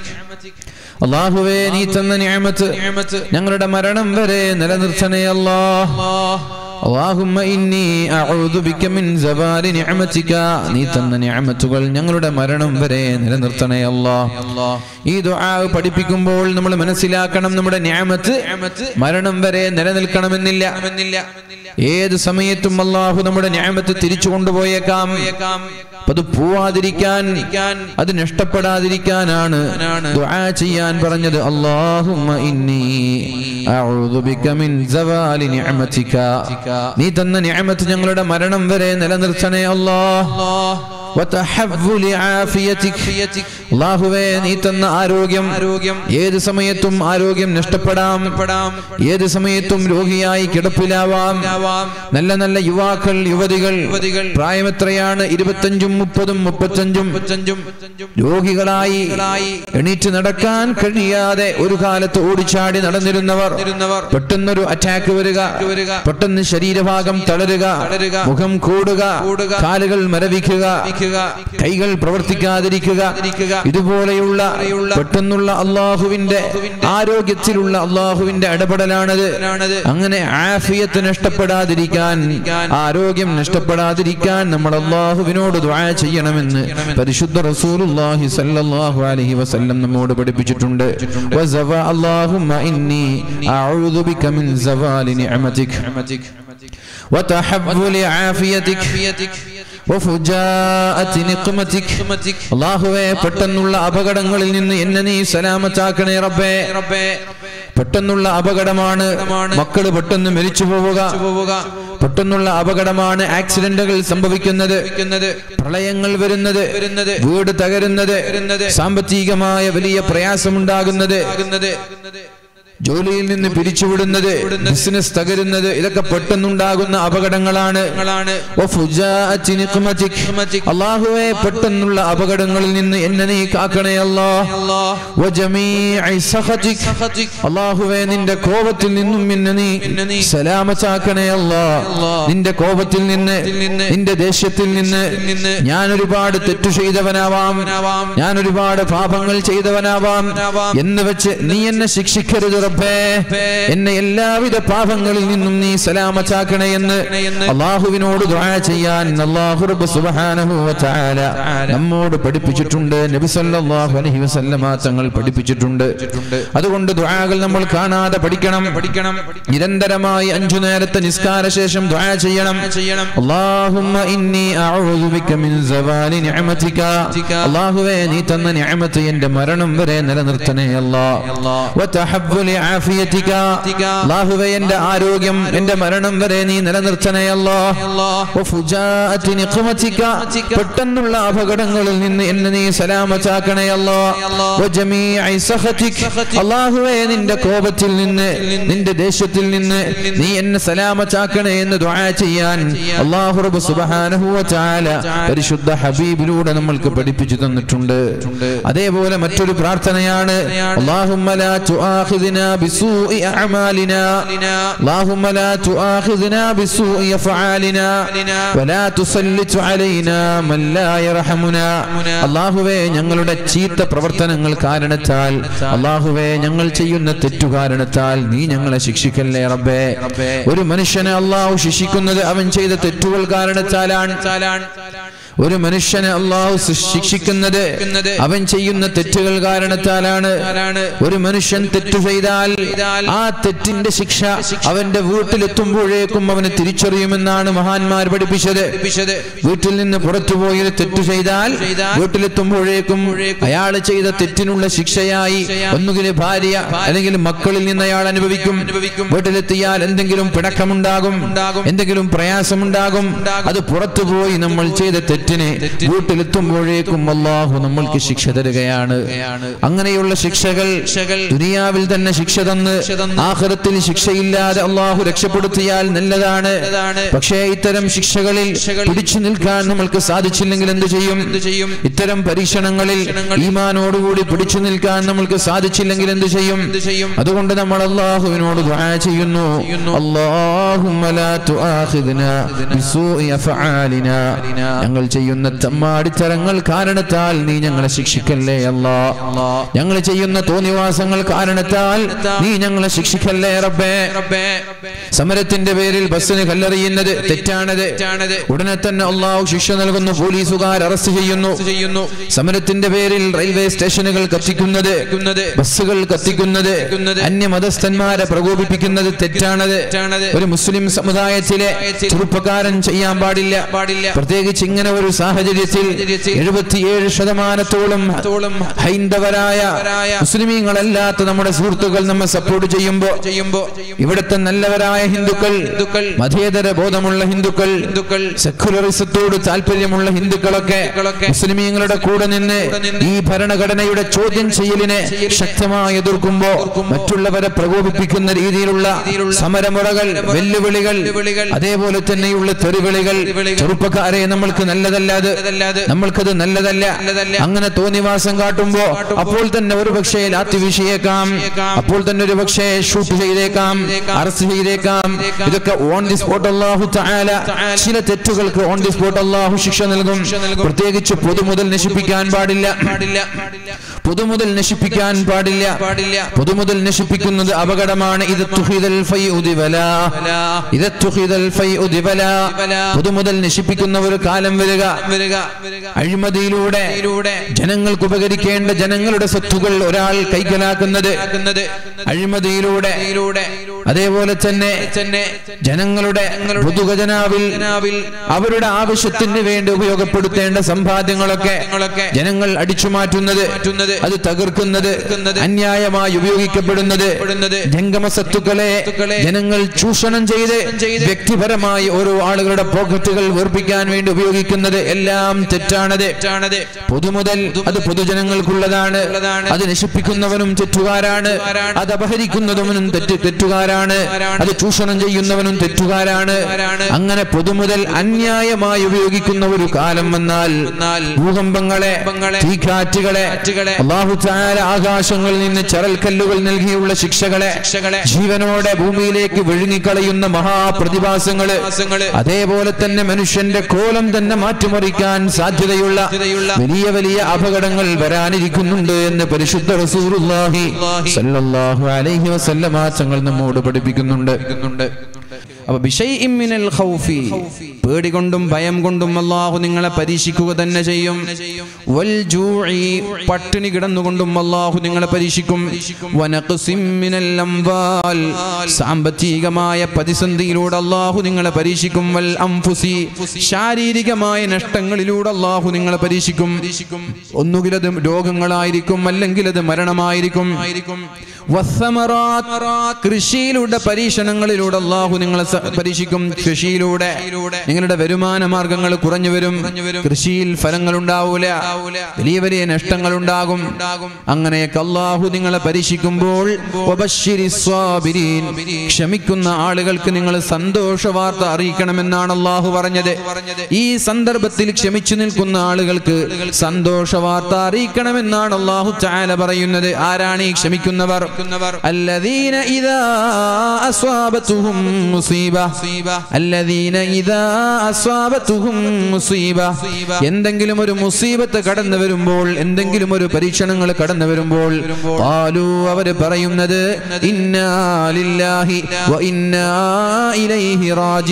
അല്ലാഹുവേ, നീ തന്ന നിഅമത്ത് ഞങ്ങളുടെ മരണം വരെ നിലനിർത്തണേ അല്ലാഹ്. അല്ലാഹുമ്മ ഇന്നി അഊദു ബിക മിൻ സവാലി നിഅമതിക. നീ തന്ന നിഅമത്തുകൾ ഞങ്ങളുടെ മരണം വരെ നിലനിർത്തണേ അല്ലാഹ്. ഈ ദുആ പഠിപ്പിക്കുമ്പോൾ നമ്മൾ മനസ്സിലാക്കണം, നമ്മുടെ നിഅമത്ത് മരണം വരെ നിലനിൽക്കണമെന്നില്ല. ഏത് സമയത്തും അല്ലാഹു നമ്മുടെ നിഅമത്ത് തിരിച്ചു കൊണ്ടുപോയേക്കാം. അത് പോവാതിരിക്കാൻ, അത് നഷ്ടപ്പെടാതിരിക്കാനാണ് ദുആ ചെയ്യാൻ പറഞ്ഞത്. അല്ലാഹുമ്മ ഇന്നി അഊദു ബിക മിൻ സവാലി നിഅമതിക. നീ തന്ന നിഅമത്ത് ഞങ്ങളുടെ മരണം വരെ നിലനിർത്തണേ അല്ലാഹ്. വതഹവ്വുലി ആഫിയതിക. അല്ലാഹുവേ, നീ തന്ന ആരോഗ്യം ഏത് സമയത്തും ആരോഗ്യം നഷ്ടപ്പെടാം. ഏത് സമയത്തും രോഗിയായി കിടപ്പിലാവാം. നല്ല നല്ല യുവാക്കൾ, യുവതികൾ, പ്രായം എത്രയാണ്? ഇരുപത്തഞ്ചും മുപ്പതും മുപ്പത്തഞ്ചും രോഗികളായി എണീറ്റ് നടക്കാൻ കഴിയാതെ ഒരു കാലത്ത് ഓടിച്ചാടി നടന്നിരുന്നവർ പെട്ടെന്നൊരു അറ്റാക്ക് വരിക, പെട്ടെന്ന് ശരീരഭാഗം തളരുക, മുഖം കൂടുക, കാലുകൾ മരവിക്കുക, കൈകൾ പ്രവർത്തിക്കാതിരിക്കുക. ഇതുപോലെയുള്ള പെട്ടെന്നുള്ള അള്ളാഹുവിന്റെ ആരോഗ്യത്തിലുള്ള അള്ളാഹുവിന്റെ ഇടപെടലാണത്. അങ്ങനെ ആഫിയത്ത് നഷ്ടപ്പെടാതിരിക്കാൻ, ആരോഗ്യം നഷ്ടപ്പെടാതിരിക്കാൻ നമ്മൾ അള്ളാഹുവിനോട് ദുആ ചെയ്യണമെന്ന് പരിശുദ്ധ റസൂലുള്ളാഹി സ്വല്ലല്ലാഹു അലൈഹി വസല്ലം നമ്മോട് പഠിപ്പിച്ചിട്ടുണ്ട്. വസവ അല്ലാഹുമ്മ ഇന്നി അഊദു ബിക മിൻ സവാലി നിഅമതിക വതഹവ്വുലി ആഫിയതിക വഫുജാഅതി നിഖ്മതിക. അല്ലാഹുവേ, പെട്ടെന്നുള്ള അപകടങ്ങളിൽ നിന്ന് എന്നെ നീ സലാമത്താക്കണേ റബ്ബേ. പെട്ടെന്നുള്ള അപകടമാണ് മക്കള് പെട്ടെന്ന് മരിച്ചു പോവുക, പെട്ടെന്നുള്ള അപകടമാണ് ആക്സിഡന്റുകൾ സംഭവിക്കുന്നത്, പ്രളയങ്ങൾ വരുന്നത്, വീട് തകരുന്നത്, സാമ്പത്തികമായ വലിയ പ്രയാസമുണ്ടാകുന്നത്, ജോലിയിൽ നിന്ന് പിരിച്ചുവിടുന്നത്, ബിസിനസ് തകരുന്നത്, ഇതൊക്കെ പെട്ടെന്നുണ്ടാകുന്ന അപകടങ്ങളാണ്. അല്ലാഹുവേ, പെട്ടെന്നുള്ള അപകടങ്ങളിൽ നിന്ന് എന്നെ നീ കാക്കണേ അല്ലാഹ്. അല്ലാഹുവേ, നിന്റെ കോപത്തിൽ നിന്നും എന്നെ നീ സലാമത്താക്കണേ അല്ലാഹ്. നിന്റെ കോപത്തിൽ നിന്ന്, നിന്റെ ദേഷ്യത്തിൽ നിന്ന് ഞാൻ ഒരുപാട് തെറ്റു ചെയ്തവനാവാം, ഞാൻ ഒരുപാട് പാപങ്ങൾ ചെയ്തവനാവാം എന്ന് വെച്ച് നീ എന്നെ ശിക്ഷിക്കരുത് റബ്ബേ. എന്നെ എല്ലാവിധ പാപങ്ങളിൽ നിന്നും നീ സലാമത്താക്കണേ എന്ന് അല്ലാഹുവിനോട് ദുആ ചെയ്യാൻ അല്ലാഹു റബ്ബ് സുബ്ഹാനഹു വ തആല നമ്മോട് പഠിപ്പിച്ചിട്ടുണ്ട്. നബി സല്ലല്ലാഹു അലൈഹി വസല്ലമ തങ്ങൾ പഠിപ്പിച്ചിട്ടുണ്ട്. അതുകൊണ്ട് ദുആകൾ നമ്മൾ കാണാതെ പഠിക്കണം. നിരന്തരമായി അഞ്ചു നേരത്തെ നിസ്കാര ശേഷം ദുആ ചെയ്യണം. അല്ലാഹുമ്മ ഇന്നി അഊദു ബിക മിൻ സവാലി നിഅമതിക. അല്ലാഹുവേ, നീ തന്ന നിഅമത്ത് എൻ്റെ മരണം വരെ നിലനിർത്തണേ അല്ലാഹ്. വതഹവ്വുലി ആഫിയതിക. അല്ലാഹുവേ, എൻ്റെ ആരോഗ്യം എൻ്റെ മരണം വരെ നീ നിലനിർത്തണേ അല്ലാഹ്. വഫുജാഅതി നിഖ്മതിക. പെട്ടെന്നുള്ള അപകടങ്ങളിൽ നിന്ന് എന്നെ നീ സലാമത്താക്കണേ അല്ലാഹ്. വജമീഇ സഖതിക. അല്ലാഹുവേ, നിന്റെ കോപത്തിൽ നിന്ന്, നിന്റെ ദേഷ്യത്തിൽ നിന്ന് നീ എന്നെ സലാമത്താക്കണേ എന്ന് ദുആ ചെയ്യാൻ അല്ലാഹു റബ്ബ് സുബ്ഹാനഹു വ തആല പരിശുദ്ധ ഹബീബിലൂടെ നമ്മൾക്ക് പഠിപ്പിച്ചു തന്നിട്ടുണ്ട്. അതേപോലെ മറ്റൊരു പ്രാർത്ഥനയാണ് അല്ലാഹുമ്മ ലാ തുആഖിദ്നാ ബിസൂഇ അഅമാലിനാ. അല്ലാഹുമ്മ ലാ തുആഖിദ്നാ ബിസൂഇ അഫ്ആലിനാ വലാ തുസല്ലിത് അലൈനാ മൻ ലാ യർഹമുനാ. അല്ലാഹുവേ, ഞങ്ങളുടെ ചീത്ത പ്രവർത്തനങ്ങൾ കാരണത്താൽ, അല്ലാഹുവേ, ഞങ്ങൾ ചെയ്യുന്ന തെറ്റു കാരണത്താൽ നീ ഞങ്ങളെ ശിക്ഷിക്കല്ലേ റബ്ബേ. ഒരു മനുഷ്യനെ അല്ലാഹു ശിക്ഷിക്കുന്നത് അവൻ ചെയ്ത തെറ്റുകൾ കാരണത്താലാണ്. ഒരു മനുഷ്യനെ അല്ലാഹു ശിക്ഷിക്കുന്നത് അവൻ ചെയ്യുന്ന തെറ്റുകൾ കാരണത്താലാണ്. ഒരു മനുഷ്യൻ തെറ്റു ചെയ്താൽ ആ തെറ്റിന്റെ ശിക്ഷ അവന്റെ വീട്ടിലെത്തുമ്പോഴേക്കും അവന് തിരിച്ചറിയുമെന്നാണ് മഹാന്മാർ പഠിപ്പിച്ചത്. വീട്ടിൽ നിന്ന് പുറത്തുപോയി തെറ്റു ചെയ്താൽ വീട്ടിലെത്തുമ്പോഴേക്കും അയാൾ ചെയ്ത തെറ്റിനുള്ള ശിക്ഷയായി ഒന്നുകിൽ ഭാര്യ അല്ലെങ്കിൽ മക്കളിൽ നിന്ന് അയാൾ അനുഭവിക്കും. വീട്ടിലെത്തിയാൽ എന്തെങ്കിലും പിണക്കമുണ്ടാകും, എന്തെങ്കിലും പ്രയാസമുണ്ടാകും. അത് പുറത്തുപോയി നമ്മൾ ചെയ്ത തെറ്റിന് വീട്ടിലെത്തുമ്പോഴേക്കും അല്ലാഹു നമ്മൾക്ക് ശിക്ഷ തരികയാണ്. അങ്ങനെയുള്ള ശിക്ഷകൾ ദുനിയാവിൽ തന്നെ ശിക്ഷ തന്ന് ആഖിറത്തിൽ ശിക്ഷയില്ലാതെ അല്ലാഹു രക്ഷപ്പെടുത്തിയാൽ നല്ലതാണ്. പക്ഷേ ഇത്തരം ശിക്ഷകളിൽ പിടിച്ചു നിൽക്കാൻ നമ്മൾക്ക് സാധിച്ചില്ലെങ്കിൽ എന്ത് ചെയ്യും? ഇത്തരം പരീക്ഷണങ്ങളിൽ ഈമാനോടുകൂടി പിടിച്ചു നിൽക്കാൻ നമ്മൾക്ക് സാധിച്ചില്ലെങ്കിൽ എന്ത് ചെയ്യും? അതുകൊണ്ട് നമ്മൾ അല്ലാഹുവിനോട് ദുആ ചെയ്യുന്നു, അല്ലാഹുമ്മ ലാ തുആഖിദ്നാ ബിസൂഇ അഫ്ആലിനാ, ഞങ്ങൾ ചെയ്യുന്ന തമ്മാടിത്തരങ്ങൾ കാരണത്താൽ നീ ഞങ്ങളെ ശിക്ഷിക്കല്ലേ അല്ലാഹ്. ഞങ്ങൾ ചെയ്യുന്ന തോന്നിവാസങ്ങൾ കാരണത്താൽ നീ ഞങ്ങളെ ശിക്ഷിക്കല്ലേ റബ്ബേ. സമരത്തിന്റെ പേരിൽ ബസ്സിന് കല്ലെറിയുന്നത് തെറ്റാണത്. ഉടനെ തന്നെ അല്ലാഹു ശിക്ഷ നൽകുന്നു. പോലീസുകാർ അറസ്റ്റ് ചെയ്യുന്നു. സമരത്തിന്റെ പേരിൽ റെയിൽവേ സ്റ്റേഷനുകൾ കത്തിക്കുന്നത്, ബസ്സുകൾ കത്തിക്കുന്നത്, അന്യമതസ്ഥന്മാരെ പ്രകോപിപ്പിക്കുന്നത് തെറ്റാണത്. ഒരു മുസ്ലിം സമുദായത്തിലെ ചെറുപ്പക്കാരൻ ചെയ്യാൻ പാടില്ല. പ്രത്യേകിച്ച് ഇങ്ങനെ ഒരു സാഹചര്യത്തിൽ എഴുപത്തിയേഴ് ശതമാനത്തോളം ഹൈന്ദവരായ മുസ്ലിമീങ്ങളല്ലാത്ത നമ്മുടെ സുഹൃത്തുക്കൾ നമ്മെ സപ്പോർട്ട് ചെയ്യുമ്പോ ഇവിടുത്തെ നല്ലവരായ ഹിന്ദുക്കൾ, മതേതര ബോധമുള്ള ഹിന്ദുക്കൾ, സെക്യുലറിസത്തോട് താല്പര്യമുള്ള ഹിന്ദുക്കളൊക്കെ മുസ്ലിമീങ്ങളുടെ കൂടെ നിന്ന് ഈ ഭരണഘടനയുടെ ചോദ്യം ചെയ്യലിനെ ശക്തമായി എതിർക്കുമ്പോ മറ്റുള്ളവരെ പ്രകോപിപ്പിക്കുന്ന രീതിയിലുള്ള സമരമുറകൾ, വെല്ലുവിളികൾ, അതേപോലെ തന്നെയുള്ള തെറിവിളികൾ ചെറുപ്പക്കാരെ നമ്മൾക്ക് നല്ലതല്ലാതെ നമ്മൾക്കത് നല്ലതല്ല. അങ്ങനെ തോന്നിവാസം കാട്ടുമ്പോ അപ്പോൾ തന്നെ ഒരു പക്ഷേ ലാത്തി വീശിയേക്കാം, അപ്പോൾ തന്നെ ഒരു പക്ഷേ ഷൂട്ട് ചെയ്തേക്കാം, അറസ്റ്റ് ചെയ്തേക്കാം. ഇതൊക്കെ ഓൺ ദി സ്പോട്ട് അല്ലാഹു തആല ചില തെറ്റുകൾക്ക് ഓൺ ദി സ്പോട്ട് അല്ലാഹു ശിക്ഷ നൽകും. പ്രത്യേകിച്ച് പൊതുമുതൽ നശിപ്പിക്കാൻ പാടില്ല. പൊതുമുതൽ നശിപ്പിക്കാൻ പാടില്ല. പൊതുമുതൽ നശിപ്പിക്കുന്നത് അപകടമാണ്. ഇത് തുഹിദൽ ഫൈഉ ദിവലാ, ഇത് തുഹിദൽ ഫൈഉ ദിവലാ. പൊതുമുതൽ നശിപ്പിക്കുന്ന ഒരു കാലം വരിക. അഴിമതിയിലൂടെ ജനങ്ങൾക്ക് ഉപകരിക്കേണ്ട ജനങ്ങളുടെ സ്വത്തുകൾ ഒരാൾ കൈക്കലാക്കുന്നത്, അഴിമതിയിലൂടെ അതേപോലെ തന്നെ ജനങ്ങളുടെ പൊതുഖജനാവിൽ അവരുടെ ആവശ്യത്തിന് വേണ്ടി ഉപയോഗപ്പെടുത്തേണ്ട സമ്പാദ്യങ്ങളൊക്കെ ജനങ്ങൾ അടിച്ചു മാറ്റുന്നത്, അത് തകർക്കുന്നത്, അന്യായമായി ഉപയോഗിക്കപ്പെടുന്നത്, ജംഗമ സ്വത്തുക്കളെ ജനങ്ങൾ ചൂഷണം ചെയ്ത് വ്യക്തിപരമായി ഓരോ ആളുകളുടെ പോക്കറ്റുകൾ വീർപ്പിക്കാൻ വേണ്ടി ഉപയോഗിക്കുന്നത് എല്ലാം തെറ്റാണത്. പൊതുമുതൽ അത് പൊതുജനങ്ങൾക്കുള്ളതാണ്. അത് നശിപ്പിക്കുന്നവനും തെറ്റുകാരാണ്, അത് അപഹരിക്കുന്നവനും തെറ്റ് തെറ്റുകാരാണ്, അത് ചൂഷണം ചെയ്യുന്നവനും തെറ്റുകാരാണ്. അങ്ങനെ പൊതുമുതൽ അന്യായമായി ഉപയോഗിക്കുന്ന ഒരു കാലം വന്നാൽ ഭൂകമ്പങ്ങളെ, തീക്കാറ്റുകളെ, അല്ലാഹു തആല ആകാശങ്ങളിൽ നിന്ന് ചരൽക്കല്ലുകൾ നൽകിയുള്ള ശിക്ഷകളെ, ജീവനോടെ ഭൂമിയിലേക്ക് വിഴുങ്ങിക്കളയുന്ന മഹാപ്രതിഭാസങ്ങള്, അതേപോലെ തന്നെ മനുഷ്യന്റെ കോലം തന്നെ മാറ്റിമറിക്കാൻ സാധ്യതയുള്ള വലിയ വലിയ അപകടങ്ങൾ വരാനിരിക്കുന്നുണ്ട് എന്ന് പരിശുദ്ധ റസൂലുള്ളാഹി സ്വല്ലല്ലാഹു അലൈഹി വസല്ലമ തങ്ങൾ നമ്മോട് പഠിപ്പിക്കുന്നുണ്ട്. അപ്പൊ ബിശൈഇൻ മിനൽ ഖൗഫി, പേടി കൊണ്ടും ഭയം കൊണ്ടും അല്ലാഹു നിങ്ങളെ പരീക്ഷിക്കുക തന്നെ ചെയ്യും. വൽ ജൂഇ, പട്ടിണി കിടന്നുകൊണ്ടും അല്ലാഹു നിങ്ങളെ പരീക്ഷിക്കും. വനഖ്സിൻ മിനൽ അംവാൽ, സാമ്പത്തികമായ പ്രതിസന്ധിയിലൂടെ അല്ലാഹു നിങ്ങളെ പരീക്ഷിക്കും. വൽ അൻഫുസി, ശാരീരികമായ നഷ്ടങ്ങളിലൂടെ അല്ലാഹു നിങ്ങളെ പരീക്ഷിക്കും. ഒന്നുകിൽ അത് രോഗങ്ങളായിരിക്കും, അല്ലെങ്കിൽ അത് മരണമായിരിക്കും. വസ്സമറാത്ത്, കൃഷിയിലൂടെ പരീക്ഷണങ്ങളിലൂടെ അല്ലാഹു നിങ്ങളെ പരീക്ഷിക്കും. കൃഷിയിലൂടെ നിങ്ങളുടെ വരുമാന മാർഗങ്ങൾ കുറഞ്ഞു വരും, കൃഷിയിൽ ഫലങ്ങൾ ഉണ്ടാവൂല, വലിയ വലിയ നഷ്ടങ്ങൾ ഉണ്ടാകും. അങ്ങനെയൊക്കെ അല്ലാഹു നിങ്ങളെ പരീക്ഷിക്കുമ്പോൾ ക്ഷമിക്കുന്ന ആളുകൾക്ക് നിങ്ങൾ സന്തോഷ വാർത്ത അറിയിക്കണമെന്നാണ് അല്ലാഹു പറഞ്ഞത്. ഈ സന്ദർഭത്തിൽ ക്ഷമിച്ചു നിൽക്കുന്ന ആളുകൾക്ക് സന്തോഷ വാർത്ത അറിയിക്കണമെന്നാണ് അല്ലാഹു തആല പറയുന്നത്. ആരാണ് ഈ ക്ഷമിക്കുന്നവർ? الذين إذا أصابتهم مصيبة الذين إذا അസ്വാബതുഹും മുസീബ, എന്തെങ്കിലും ഒരു മുസീബത്ത് കടന്നു വരുമ്പോൾ, എന്തെങ്കിലും ഒരു പരീക്ഷണങ്ങൾ കടന്നു വരുമ്പോൾ ഖാലൂ, അവർ പറയുന്നത് ഇന്നാ ലില്ലാഹി വ ഇന്നാ ഇലൈഹി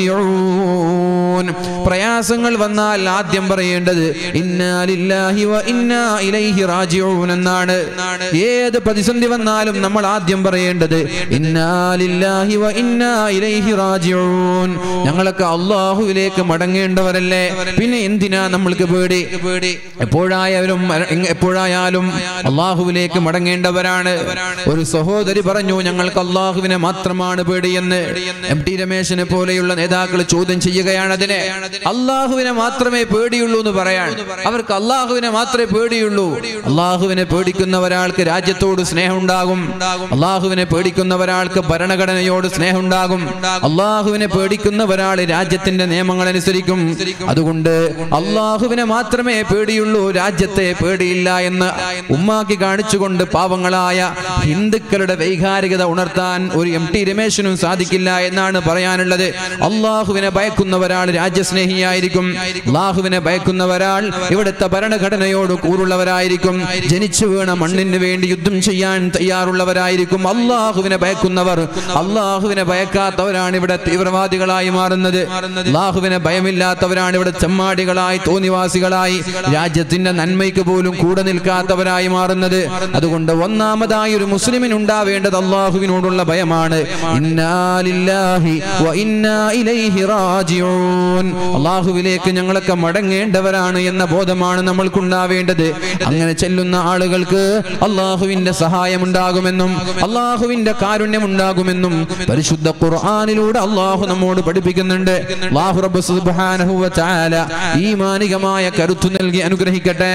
റാജിഊൻ. പ്രയാസങ്ങൾ വന്നാൽ ആദ്യം പറയേണ്ടത് ഇന്നാ ലില്ലാഹി വ ഇന്നാ ഇലൈഹി റാജിഊൻ എന്നാണ്. ഏത് പ്രതിസന്ധി വന്നാലും നമ്മൾ ആദ്യം പറയേണ്ടത് ഇന്നാ ലില്ലാഹി വ ഇന്നാ ഇലൈഹി റാജിഊൻ. ഞങ്ങളൊക്കെ അല്ലാഹുവിലേക്ക് മടങ്ങേണ്ടവരല്ലേ, പിന്നെ എന്തിനാ നമ്മൾക്ക് പേടി? എപ്പോഴായാലും എപ്പോഴായാലും അല്ലാഹുവിലേക്ക് മടങ്ങേണ്ടവരാണ്. ഒരു സഹോദരി പറഞ്ഞു, ഞങ്ങൾക്ക് അല്ലാഹുവിനെ മാത്രമാണ് പേടിയെന്ന്. എം ടി രമേശിനെ പോലെയുള്ള നേതാക്കൾ ചോദ്യം ചെയ്യുകയാണ് അതിനെ. അല്ലാഹുവിനെ മാത്രമേ പേടിയുള്ളൂ എന്ന് പറയാൻ. അവർക്ക് അല്ലാഹുവിനെ മാത്രമേ പേടിയുള്ളൂ. അല്ലാഹുവിനെ പേടിക്കുന്ന ഒരാൾക്ക് രാജ്യത്തോട് സ്നേഹം ഉണ്ടാകും. അല്ലാഹുവിനെ പേടിക്കുന്ന ഒരാൾക്ക് ഭരണഘടനയോട് സ്നേഹം ഉണ്ടാകും. അല്ലാഹുവിനെ പേടിക്കുന്ന ഒരാൾ രാജ്യത്തിന്റെ നിയമങ്ങൾ അനുസരിക്കും. അതുകൊണ്ട് അല്ലാഹുവിനെ മാത്രമേ പേടിയുള്ളൂ, രാജ്യത്തെ പേടിയില്ല എന്ന് ഉമ്മാക്കി കാണിച്ചുകൊണ്ട് പാവങ്ങളായ ഹിന്ദുക്കളുടെ വൈകാരികത ഉണർത്താൻ ഒരു എം ടി രമേശിനും സാധിക്കില്ല എന്നാണ് പറയാനുള്ളത്. അല്ലാഹുവിനെ ഭയക്കുന്ന ഒരാൾ രാജ്യസ്നേഹിയായിരിക്കും. അല്ലാഹുവിനെ ഭയക്കുന്ന ഒരാൾ ഇവിടുത്തെ ഭരണഘടനയോട് കൂറുള്ളവരായിരിക്കും. ജനിച്ചു വീണ മണ്ണിന് വേണ്ടി യുദ്ധം ചെയ്യാൻ തയ്യാറുള്ളവരായിരിക്കും. അല്ലാഹുവിനെ ഭയക്കുന്നവർ. അല്ലാഹുവിനെ ഭയക്കാത്തവരാണ് ഇവിടെ തീവ്രവാദികളായി മാറുന്നത്. അല്ലാഹുവിനെ ഭയമില്ലാത്തവരാണ് ഇവിടെ ചെമ്മാടികളായി, തോന്നിവാസികളായി, രാജ്യത്തിന്റെ നന്മയ്ക്ക് പോലും കൂടെ നിൽക്കാത്തവരായി മാറുന്നത്. അതുകൊണ്ട് ഒന്നാമതായി ഒരു മുസ്ലിമിന് ഉണ്ടാവേണ്ടത് അല്ലാഹുവിനോടുള്ള ഭയമാണ്. ഇന്നാ ലില്ലാഹി വ ഇന്നാ ഇലൈഹി റാജിഊൻ. അല്ലാഹുവിലേക്ക് ഞങ്ങളൊക്കെ മടങ്ങേണ്ടവരാണ് എന്ന ബോധമാണ് നമ്മൾക്കുണ്ടാവേണ്ടത്. അങ്ങനെ ചെല്ലുന്ന ആളുകൾക്ക് അല്ലാഹുവിന്റെ സഹായം ഉണ്ടാകുമെന്നും അല്ലാഹുവിന്റെ കാരുണ്യം ഉണ്ടാകുമെന്നും പരിശുദ്ധ ഖുർആനിലൂടെ അല്ലാഹു നമ്മോട് പഠിപ്പിക്കുന്നുണ്ട്. അല്ലാഹു റബ്ബ് സുബ്ഹാനഹു വ തആല ഈമാനികമായ കരുത്തു നൽകി അനുഗ്രഹിക്കട്ടെ.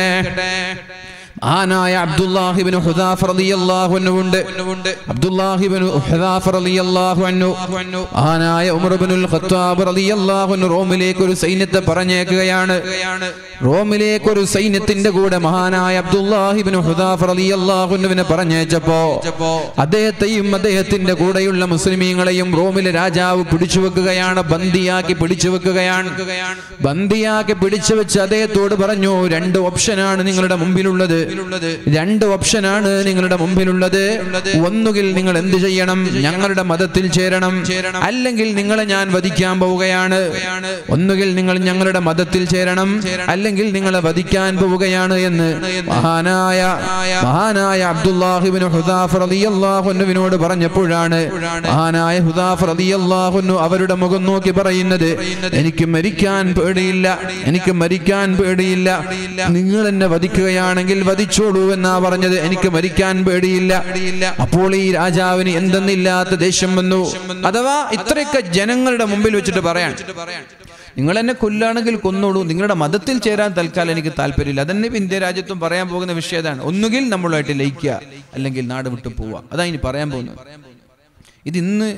ആനായ അബ്ദുല്ലാഹി ഇബ്നു ഹുദാഫ റളിയല്ലാഹു അൻഹു ഉണ്ട്. അബ്ദുല്ലാഹി ഇബ്നു ഹുദാഫ റളിയല്ലാഹു അൻഹു ആനായ ഉമർ ഇബ്നുൽ ഖത്താബ് റളിയല്ലാഹു അൻഹു റോമിലേക്ക് ഒരു സൈന്യത്തെ പറഞ്ഞേക്കുകയാണ്. റോമിലേക്ക് ഒരു സൈന്യത്തിന്റെ കൂടെ മഹാനായ അബ്ദുല്ലാഹി ഇബ്നു ഹുദാഫ റളിയല്ലാഹു അൻഹുവിനെ പറഞ്ഞേച്ചപ്പോ അദ്ദേഹത്തെയും അദ്ദേഹത്തിന്റെ കൂടെയുള്ള മുസ്ലിമീങ്ങളെയും റോമിലെ രാജാവ് പിടിച്ചു വെക്കുകയാണ്, ബന്ദിയാക്കി പിടിച്ചു വെക്കുകയാണ്. ബന്ദിയാക്കി പിടിച്ചു വെച്ച് അദ്ദേഹത്തോട് പറഞ്ഞു, രണ്ട് ഓപ്ഷനാണ് നിങ്ങളുടെ മുമ്പിലുള്ളത്. രണ്ട് ഓപ്ഷനാണ് നിങ്ങളുടെ മുമ്പിലുള്ളത്. ഒന്നുകിൽ നിങ്ങൾ എന്ത് ചെയ്യണം? ഞങ്ങളുടെ മതത്തിൽ ചേരണം, അല്ലെങ്കിൽ നിങ്ങളെ ഞാൻ വധിക്കാൻ പോവുകയാണ്. ഒന്നുകിൽ നിങ്ങൾ ഞങ്ങളുടെ മതത്തിൽ ചേരണം, അല്ലെങ്കിൽ നിങ്ങളെ വധിക്കാൻ പോവുകയാണ് എന്ന് മഹാനായ മഹാനായ അബ്ദുല്ലാഹി ഇബ്നു ഹുദാഫ റളിയല്ലാഹു അൻഹുവിനോട് പറഞ്ഞപ്പോഴാണ് മഹാനായ ഹുദാഫ റളിയല്ലാഹു അൻഹു അവരുടെ മുഖം നോക്കി പറയുന്നത്, എനിക്ക് മരിക്കാൻ പേടിയില്ല, എനിക്ക് മരിക്കാൻ പേടിയില്ല. നിങ്ങൾ എന്നെ വധിക്കുകയാണെങ്കിൽ വധിച്ചോളൂ എന്നാ പറഞ്ഞത്. എനിക്ക് മരിക്കാൻ പേടിയില്ല. അപ്പോൾ ഈ രാജാവിന് എന്തെന്നില്ലാത്ത ദേഷ്യം വന്നു. അഥവാ ഇത്രയൊക്കെ ജനങ്ങളുടെ മുമ്പിൽ വെച്ചിട്ട് പറയാൻ, നിങ്ങൾ എന്നെ കൊല്ലാണെങ്കിൽ കൊന്നോളൂ, നിങ്ങളുടെ മതത്തിൽ ചേരാൻ തൽക്കാലം എനിക്ക് താല്പര്യമില്ല. അതന്നെ ഇന്ത്യ രാജ്യത്തും പറയാൻ പോകുന്ന വിഷയം അതാണ്. ഒന്നുകിൽ നമ്മളുമായിട്ട് ലയിക്കുക, അല്ലെങ്കിൽ നാട് വിട്ടു പോവുക. അതാ ഇനി പറയാൻ പോകുന്നത്. ഇത് ഇന്ന്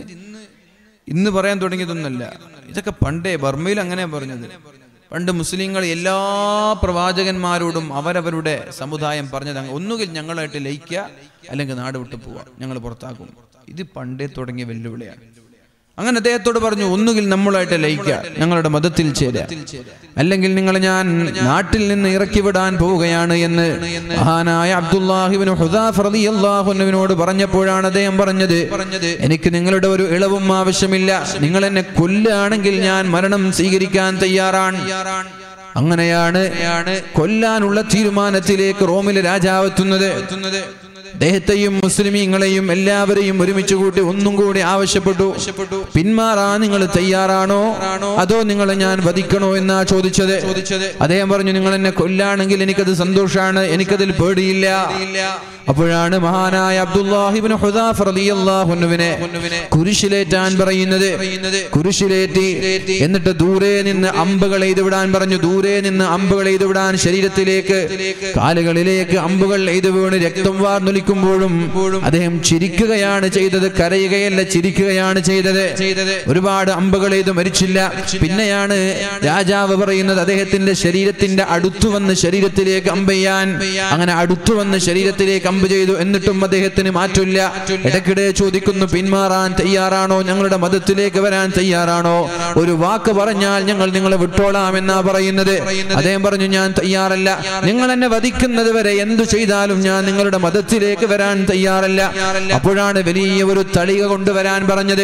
ഇന്ന് പറയാൻ തുടങ്ങിയതൊന്നല്ല. ഇതൊക്കെ പണ്ടേ ബർമയിൽ അങ്ങനെ പറഞ്ഞത്. പണ്ട് മുസ്ലിങ്ങൾ എല്ലാ പ്രവാചകന്മാരോടും അവരവരുടെ സമുദായം പറഞ്ഞത് ഒന്നുകിൽ ഞങ്ങളായിട്ട് ലയിക്കുക, അല്ലെങ്കിൽ നാട് വിട്ടു പോവുക, ഞങ്ങൾ പുറത്താക്കും. ഇത് പണ്ടേ തുടങ്ങിയ വെല്ലുവിളിയാണ്. അങ്ങനെ അദ്ദേഹത്തോട് പറഞ്ഞു, ഒന്നുകിൽ നമ്മളായിട്ട് ലയിക്കുക, ഞങ്ങളുടെ മതത്തിൽ ചേരുക, അല്ലെങ്കിൽ നിങ്ങളെ ഞാൻ നാട്ടിൽ നിന്ന് ഇറക്കി വിടാൻ പോവുകയാണ് എന്ന് മഹാനായ അബ്ദുല്ലാഹി ഇബ്നു ഹുദാഫ റളിയല്ലാഹു അൻഹുവിനോട് പറഞ്ഞപ്പോഴാണ് അദ്ദേഹം പറഞ്ഞത്, എനിക്ക് നിങ്ങളുടെ ഒരു ഇളവും ആവശ്യമില്ല. നിങ്ങൾ എന്നെ കൊല്ലുകയാണെങ്കിൽ ഞാൻ മരണം സ്വീകരിക്കാൻ തയ്യാറാണ്. അങ്ങനെയാണ് കൊല്ലാനുള്ള തീരുമാനത്തിലേക്ക് റോമിലെ രാജാവ് എത്തുന്നത്. അദ്ദേഹത്തെയും മുസ്ലിമീങ്ങളെയും എല്ലാവരെയും ഒരുമിച്ച് കൂട്ടി ഒന്നും കൂടി ആവശ്യപ്പെട്ടു, പിന്മാറാൻ നിങ്ങൾ തയ്യാറാണോ, അതോ നിങ്ങളെ ഞാൻ വധിക്കണോ എന്നാ ചോദിച്ചത്. അദ്ദേഹം പറഞ്ഞു, നിങ്ങൾ എന്നെ കൊല്ലാണെങ്കിൽ എനിക്കത് സന്തോഷാണ്, എനിക്കതിൽ പേടിയില്ല. അപ്പോഴാണ് മഹാനായ അബ്ദുല്ലാഹി ഇബ്നു ഹുദാഫ റളിയല്ലാഹു അൻഹുവിനെ കുരിശിലേറ്റാൻ പറയുന്നത്. കുരിശിലേറ്റി എന്നിട്ട് ദൂരെ നിന്ന് അമ്പുകൾ എയ്തുവിടാൻ പറഞ്ഞു. ദൂരെ നിന്ന് അമ്പുകൾ എയ്തുവിടാൻ, ശരീരത്തിലേക്ക് കാലുകളിലേക്ക് അമ്പുകൾ എയ്തു വീണ് രക്തം വാർന്നു വിളിക്കുമ്പോഴും അദ്ദേഹം ചിരിക്കുകയാണ് ചെയ്തത്, കരയുകയല്ല, ചിരിക്കുകയാണ് ചെയ്തത്. ഒരുപാട് അമ്പുകൾ ചെയ്ത് മരിച്ചില്ല. പിന്നെയാണ് രാജാവ് പറയുന്നത് അദ്ദേഹത്തിന്റെ ശരീരത്തിന്റെ അടുത്തു വന്ന് ശരീരത്തിലേക്ക് അമ്പ് ചെയ്യാൻ. അങ്ങനെ അടുത്തു വന്ന് ശരീരത്തിലേക്ക് അമ്പ് ചെയ്തു. എന്നിട്ടും അദ്ദേഹത്തിന് മാറ്റില്ല. ഇടയ്ക്കിടെ ചോദിക്കുന്നു, പിന്മാറാൻ തയ്യാറാണോ? ഞങ്ങളുടെ മതത്തിലേക്ക് വരാൻ തയ്യാറാണോ? ഒരു വാക്ക് പറഞ്ഞാൽ ഞങ്ങൾ നിങ്ങളെ വിട്ടോളാം എന്നാ പറയുന്നത്. അദ്ദേഹം പറഞ്ഞു, ഞാൻ തയ്യാറല്ല. നിങ്ങൾ എന്നെ വധിക്കുന്നത് വരെ എന്തു ചെയ്താലും ഞാൻ നിങ്ങളുടെ മതത്തിലേക്ക് വരാൻ തയ്യാറല്ല. അപ്പോഴാണ് വലിയ ഒരു തളിക കൊണ്ടുവരാൻ പറഞ്ഞത്.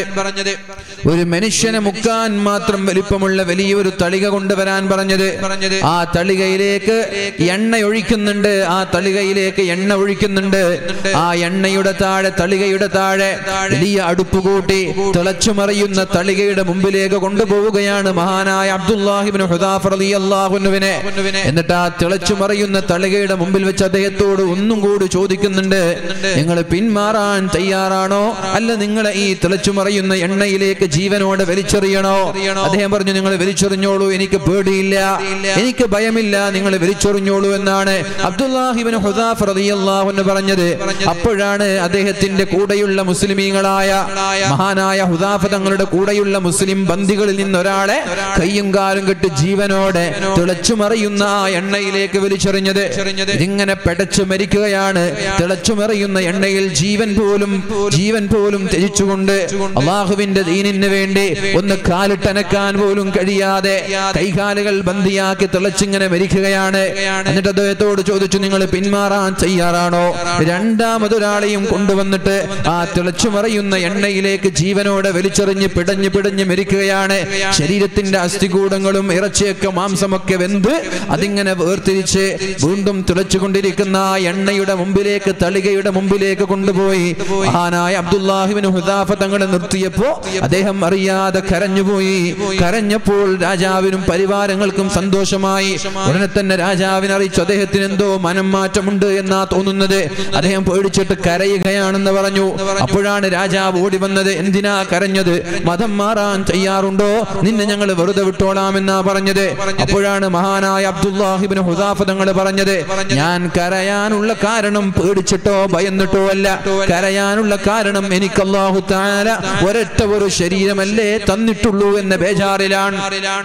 ഒരു മനുഷ്യനെ മുക്കാൻ മാത്രം വലിപ്പമുള്ള വലിയൊരു തളിക കൊണ്ടുവരാൻ പറഞ്ഞത്. ആ തളികയിലേക്ക് എണ്ണ ഒഴിക്കുന്നുണ്ട്. ആ തളികയിലേക്ക് എണ്ണ ഒഴിക്കുന്നുണ്ട്. ആ എണ്ണയുടെ താഴെ, തളികയുടെ താഴെ വലിയ അടുപ്പ് കൂട്ടി തിളച്ചു മറിയുന്ന തളികയുടെ മുമ്പിലേക്ക് കൊണ്ടുപോവുകയാണ് മഹാനായ അബ്ദുല്ലാഹി ഇബ്നു ഹുദാഫ റളിയല്ലാഹു അൻഹുവിനെ. എന്നിട്ട് ആ തിളച്ചു മറിയുന്ന തളികയുടെ മുമ്പിൽ വെച്ച് അദ്ദേഹത്തോട് ഒന്നും കൂടി ചോദിക്കുന്നുണ്ട്, നിങ്ങൾ പിന്മാറാൻ തയ്യാറാണോ, അല്ല നിങ്ങളെ ഈ തിളച്ചു മറിയുന്ന എണ്ണയിലേക്ക് ജീവനോടെ വലിച്ചെറിയണോ? അദ്ദേഹം പറഞ്ഞു, നിങ്ങൾ വലിച്ചെറിഞ്ഞോളൂ, എനിക്ക് പേടിയില്ല, എനിക്ക് ഭയമില്ല, നിങ്ങൾ വലിച്ചെറിഞ്ഞോളൂ എന്നാണ് അബ്ദുല്ലാഹി ഇബ്നു ഹുദാഫ റളിയല്ലാഹു അൻഹു പറഞ്ഞത്. അപ്പോഴാണ് അദ്ദേഹത്തിന്റെ കൂടെയുള്ള മുസ്ലിമീങ്ങളായ മഹാനായ ഹുദാഫ തങ്ങളുടെ കൂടെയുള്ള മുസ്ലിം ബന്ദികളിൽ നിന്ന് ഒരാളെ കയ്യും കാലും കെട്ട് ജീവനോടെ തിളച്ചു മറിയുന്ന ആ എണ്ണയിലേക്ക് വലിച്ചെറിഞ്ഞത്. ഇതിങ്ങനെ പെടച്ചു മരിക്കുകയാണ്. തിളച്ചു മറിയുന്ന എണ്ണയിൽ ജീവൻ പോലും ജീവൻ പോലും ത്യജിച്ചുകൊണ്ട് അള്ളാഹുവിന്റെ ദീനിന് വേണ്ടി ഒന്ന് കാലിട്ടനക്കാൻ പോലും കഴിയാതെ കൈകാലുകൾ ബന്ദിയാക്കി തിളച്ചിങ്ങനെ മരിക്കുകയാണ്. എന്നിട്ട് അദ്ദേഹത്തോട് ചോദിച്ചു, നിങ്ങൾ പിന്മാറാൻ തയ്യാറാണോ? രണ്ടാമതൊരാളെയും കൊണ്ടുവന്നിട്ട് ആ തിളച്ചു മറിയുന്ന എണ്ണയിലേക്ക് ജീവനോടെ വലിച്ചെറിഞ്ഞ് പിടഞ്ഞ് പിടഞ്ഞ് മരിക്കുകയാണ്. ശരീരത്തിന്റെ അസ്ഥികൂടങ്ങളും ഇറച്ചിയൊക്കെ മാംസമൊക്കെ വെന്ത് അതിങ്ങനെ വേർതിരിച്ച് വീണ്ടും തിളച്ചുകൊണ്ടിരിക്കുന്ന ആ എണ്ണയുടെ മുമ്പിലേക്ക്, തളികയുടെ മുമ്പിലേക്ക് കൊണ്ടുപോയി മഹാനായ അബ്ദുല്ലാഹി ഇബ്നു ഹുദാഫ തങ്ങളെ നിർത്തിയപ്പോ അദ്ദേഹം അറിയാതെ കരഞ്ഞുപോയി. കരഞ്ഞപ്പോൾ രാജാവിനും പരിവാരങ്ങൾക്കും സന്തോഷമായി. ഉടനെ തന്നെ രാജാവിനെ അറിയിച്ചു, അദ്ദേഹത്തിന് എന്തോ മനം മാറ്റമുണ്ട് എന്നാ തോന്നുന്നത്, അദ്ദേഹം പേടിച്ചിട്ട് കരയുകയാണെന്ന് പറഞ്ഞു. അപ്പോഴാണ് രാജാവ് ഓടി വന്നത്. എന്തിനാ കരഞ്ഞത്? മതം മാറാൻ തയ്യാറുണ്ടോ? നിന്നെ ഞങ്ങൾ വെറുതെ വിട്ടോളാമെന്നാ പറഞ്ഞത്. അപ്പോഴാണ് മഹാനായ അബ്ദുല്ലാഹി ഇബ്നു ഹുദാഫ തങ്ങൾ പറഞ്ഞത്, ഞാൻ കരയാനുള്ള കാരണം പേടിച്ചിട്ടോ ഭയന്നിട്ടോ അല്ല. കരയാനുള്ള കാരണം എനിക്ക് അല്ലാഹു തആല ഒരൊറ്റ ഒരു ശരീരമല്ലേ തന്നിട്ടുള്ളൂ എന്ന ബേജാറിലാണ്.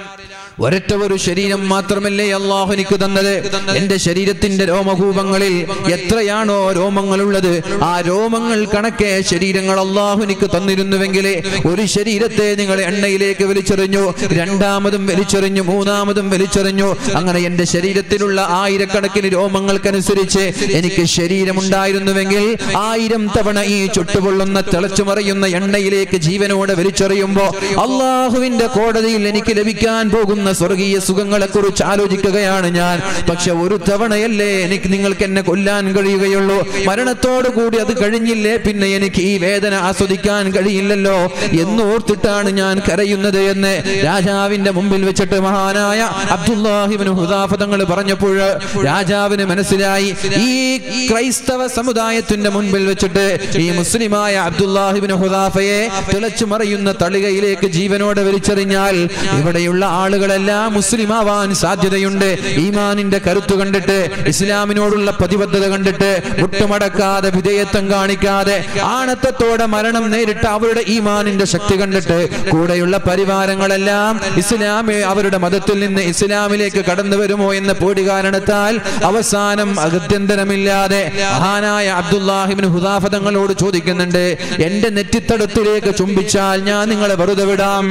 ഒരൊറ്റ ഒരു ശരീരം മാത്രമല്ലേ അല്ലാഹു എനിക്ക് തന്നത്. എന്റെ ശരീരത്തിന്റെ രോമകൂപങ്ങളിൽ എത്രയാണോ രോമങ്ങളുള്ളത്, ആ രോമങ്ങൾ കണക്കെ ശരീരങ്ങൾ അല്ലാഹു എനിക്ക് തന്നിരുന്നുവെങ്കിൽ ഒരു ശരീരത്തെ നിങ്ങൾ എണ്ണയിലേക്ക് വലിച്ചെറിഞ്ഞു, രണ്ടാമതും വലിച്ചെറിഞ്ഞു, മൂന്നാമതും വലിച്ചെറിഞ്ഞു. അങ്ങനെ എന്റെ ശരീരത്തിലുള്ള ആയിരക്കണക്കിന് രോമങ്ങൾക്കനുസരിച്ച് എനിക്ക് ശരീരമുണ്ടായിരുന്നുവെങ്കിൽ ആയിരം തവണ ഈ ചുട്ടുപൊള്ളുന്ന തിളച്ചുമറിയുന്ന എണ്ണയിലേക്ക് ജീവനോടെ വലിച്ചെറിയുമ്പോ അല്ലാഹുവിന്റെ കോടതിയിൽ എനിക്ക് ലഭിക്കാൻ പോകുന്ന സ്വർഗീയ സുഖങ്ങളെ കുറിച്ച് ആലോചിക്കുകയാണ് ഞാൻ. പക്ഷെ ഒരു തവണയല്ലേ എനിക്ക് നിങ്ങൾക്ക് എന്നെ കൊല്ലാൻ കഴിയുകയുള്ളൂ. മരണത്തോടു കൂടി അത് കഴിഞ്ഞില്ലേ പിന്നെ എനിക്ക് ഈ വേദന ആസ്വദിക്കാൻ കഴിയില്ലല്ലോ എന്നോർത്തിട്ടാണ് ഞാൻ കരയുന്നത് എന്ന് രാജാവിന്റെ മുമ്പിൽ വെച്ചിട്ട് മഹാനായ അബ്ദുല്ലാഹി ഇബ്നു ഹുദാഫ തങ്ങൾ പറഞ്ഞപ്പോൾ രാജാവിന് മനസ്സിലായി, ഈ ക്രൈസ്തവ സമുദായത്തിന്റെ മുൻപിൽ വെച്ചിട്ട് ഈ മുസ്ലിമായ അബ്ദുല്ലാഹി ഇബ്നു ഹുദാഫയെ തിളച്ചു മറിയുന്ന തളികയിലേക്ക് ജീവനോടെ വലിച്ചെറിഞ്ഞാൽ ഇവിടെയുള്ള ആളുകളെ മുസ്ലിം ആവാൻ സാധ്യതയുണ്ട്. ഈമാനിന്റെ കരുത്ത് കണ്ടിട്ട്, ഇസ്ലാമിനോടുള്ള പ്രതിബദ്ധത കണ്ടിട്ട്, മുട്ടുമടക്കാതെ വിധേയത്വം കാണിക്കാതെ ആണത്തത്തോടെ മരണം നേരിട്ട് അവരുടെ ഈമാനിന്റെ ശക്തി കണ്ടിട്ട് കൂടെയുള്ള പരിവാരങ്ങളെല്ലാം ഇസ്ലാമി അവരുടെ മതത്തിൽ നിന്ന് ഇസ്ലാമിലേക്ക് കടന്നു വരുമോ എന്ന പേടി കാരണത്താൽ അവസാനം ഗത്യന്തരമില്ലാതെ മഹാനായ അബ്ദുല്ലാഹി ഇബ്നു ഹുദാഫ തങ്ങളോട് ചോദിക്കുന്നുണ്ട്, എന്റെ നെറ്റിത്തടത്തിലേക്ക് ചുംബിച്ചാൽ ഞാൻ നിങ്ങളെ വെറുതെ വിടാം,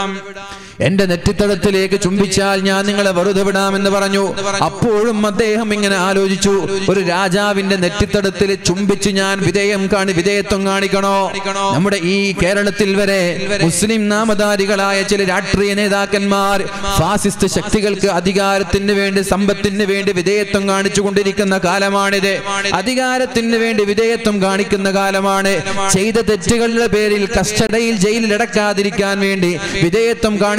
എന്റെ നെറ്റിത്തടത്തിലേക്ക് ചുംബിച്ചാൽ ഞാൻ നിങ്ങളെ വെറുതെ വിടാമെന്ന് പറഞ്ഞു. അപ്പോഴും അദ്ദേഹം ഇങ്ങനെ ആലോചിച്ചു, ഒരു രാജാവിന്റെ നെറ്റിത്തടത്തിൽ ചുംബിച്ച് ഞാൻ വിധേയം കാണി വിധേയത്വം കാണിക്കണോ? നമ്മുടെ ഈ കേരളത്തിൽ വരെ മുസ്ലിം നാമധാരികളായ ചില രാഷ്ട്രീയ നേതാക്കന്മാർ ഫാസിസ്റ്റ് ശക്തികൾക്ക് അധികാരത്തിന് വേണ്ടി, സമ്പത്തിന് വേണ്ടി വിധേയത്വം കാണിച്ചു കൊണ്ടിരിക്കുന്ന കാലമാണിത്. അധികാരത്തിന് വേണ്ടി വിധേയത്വം കാണിക്കുന്ന കാലമാണ്. ചെയ്ത തെറ്റുകളുടെ പേരിൽ കസ്റ്റഡിയിൽ ജയിലിൽ അടക്കാതിരിക്കാൻ വേണ്ടി വിധേയത്വം കാണി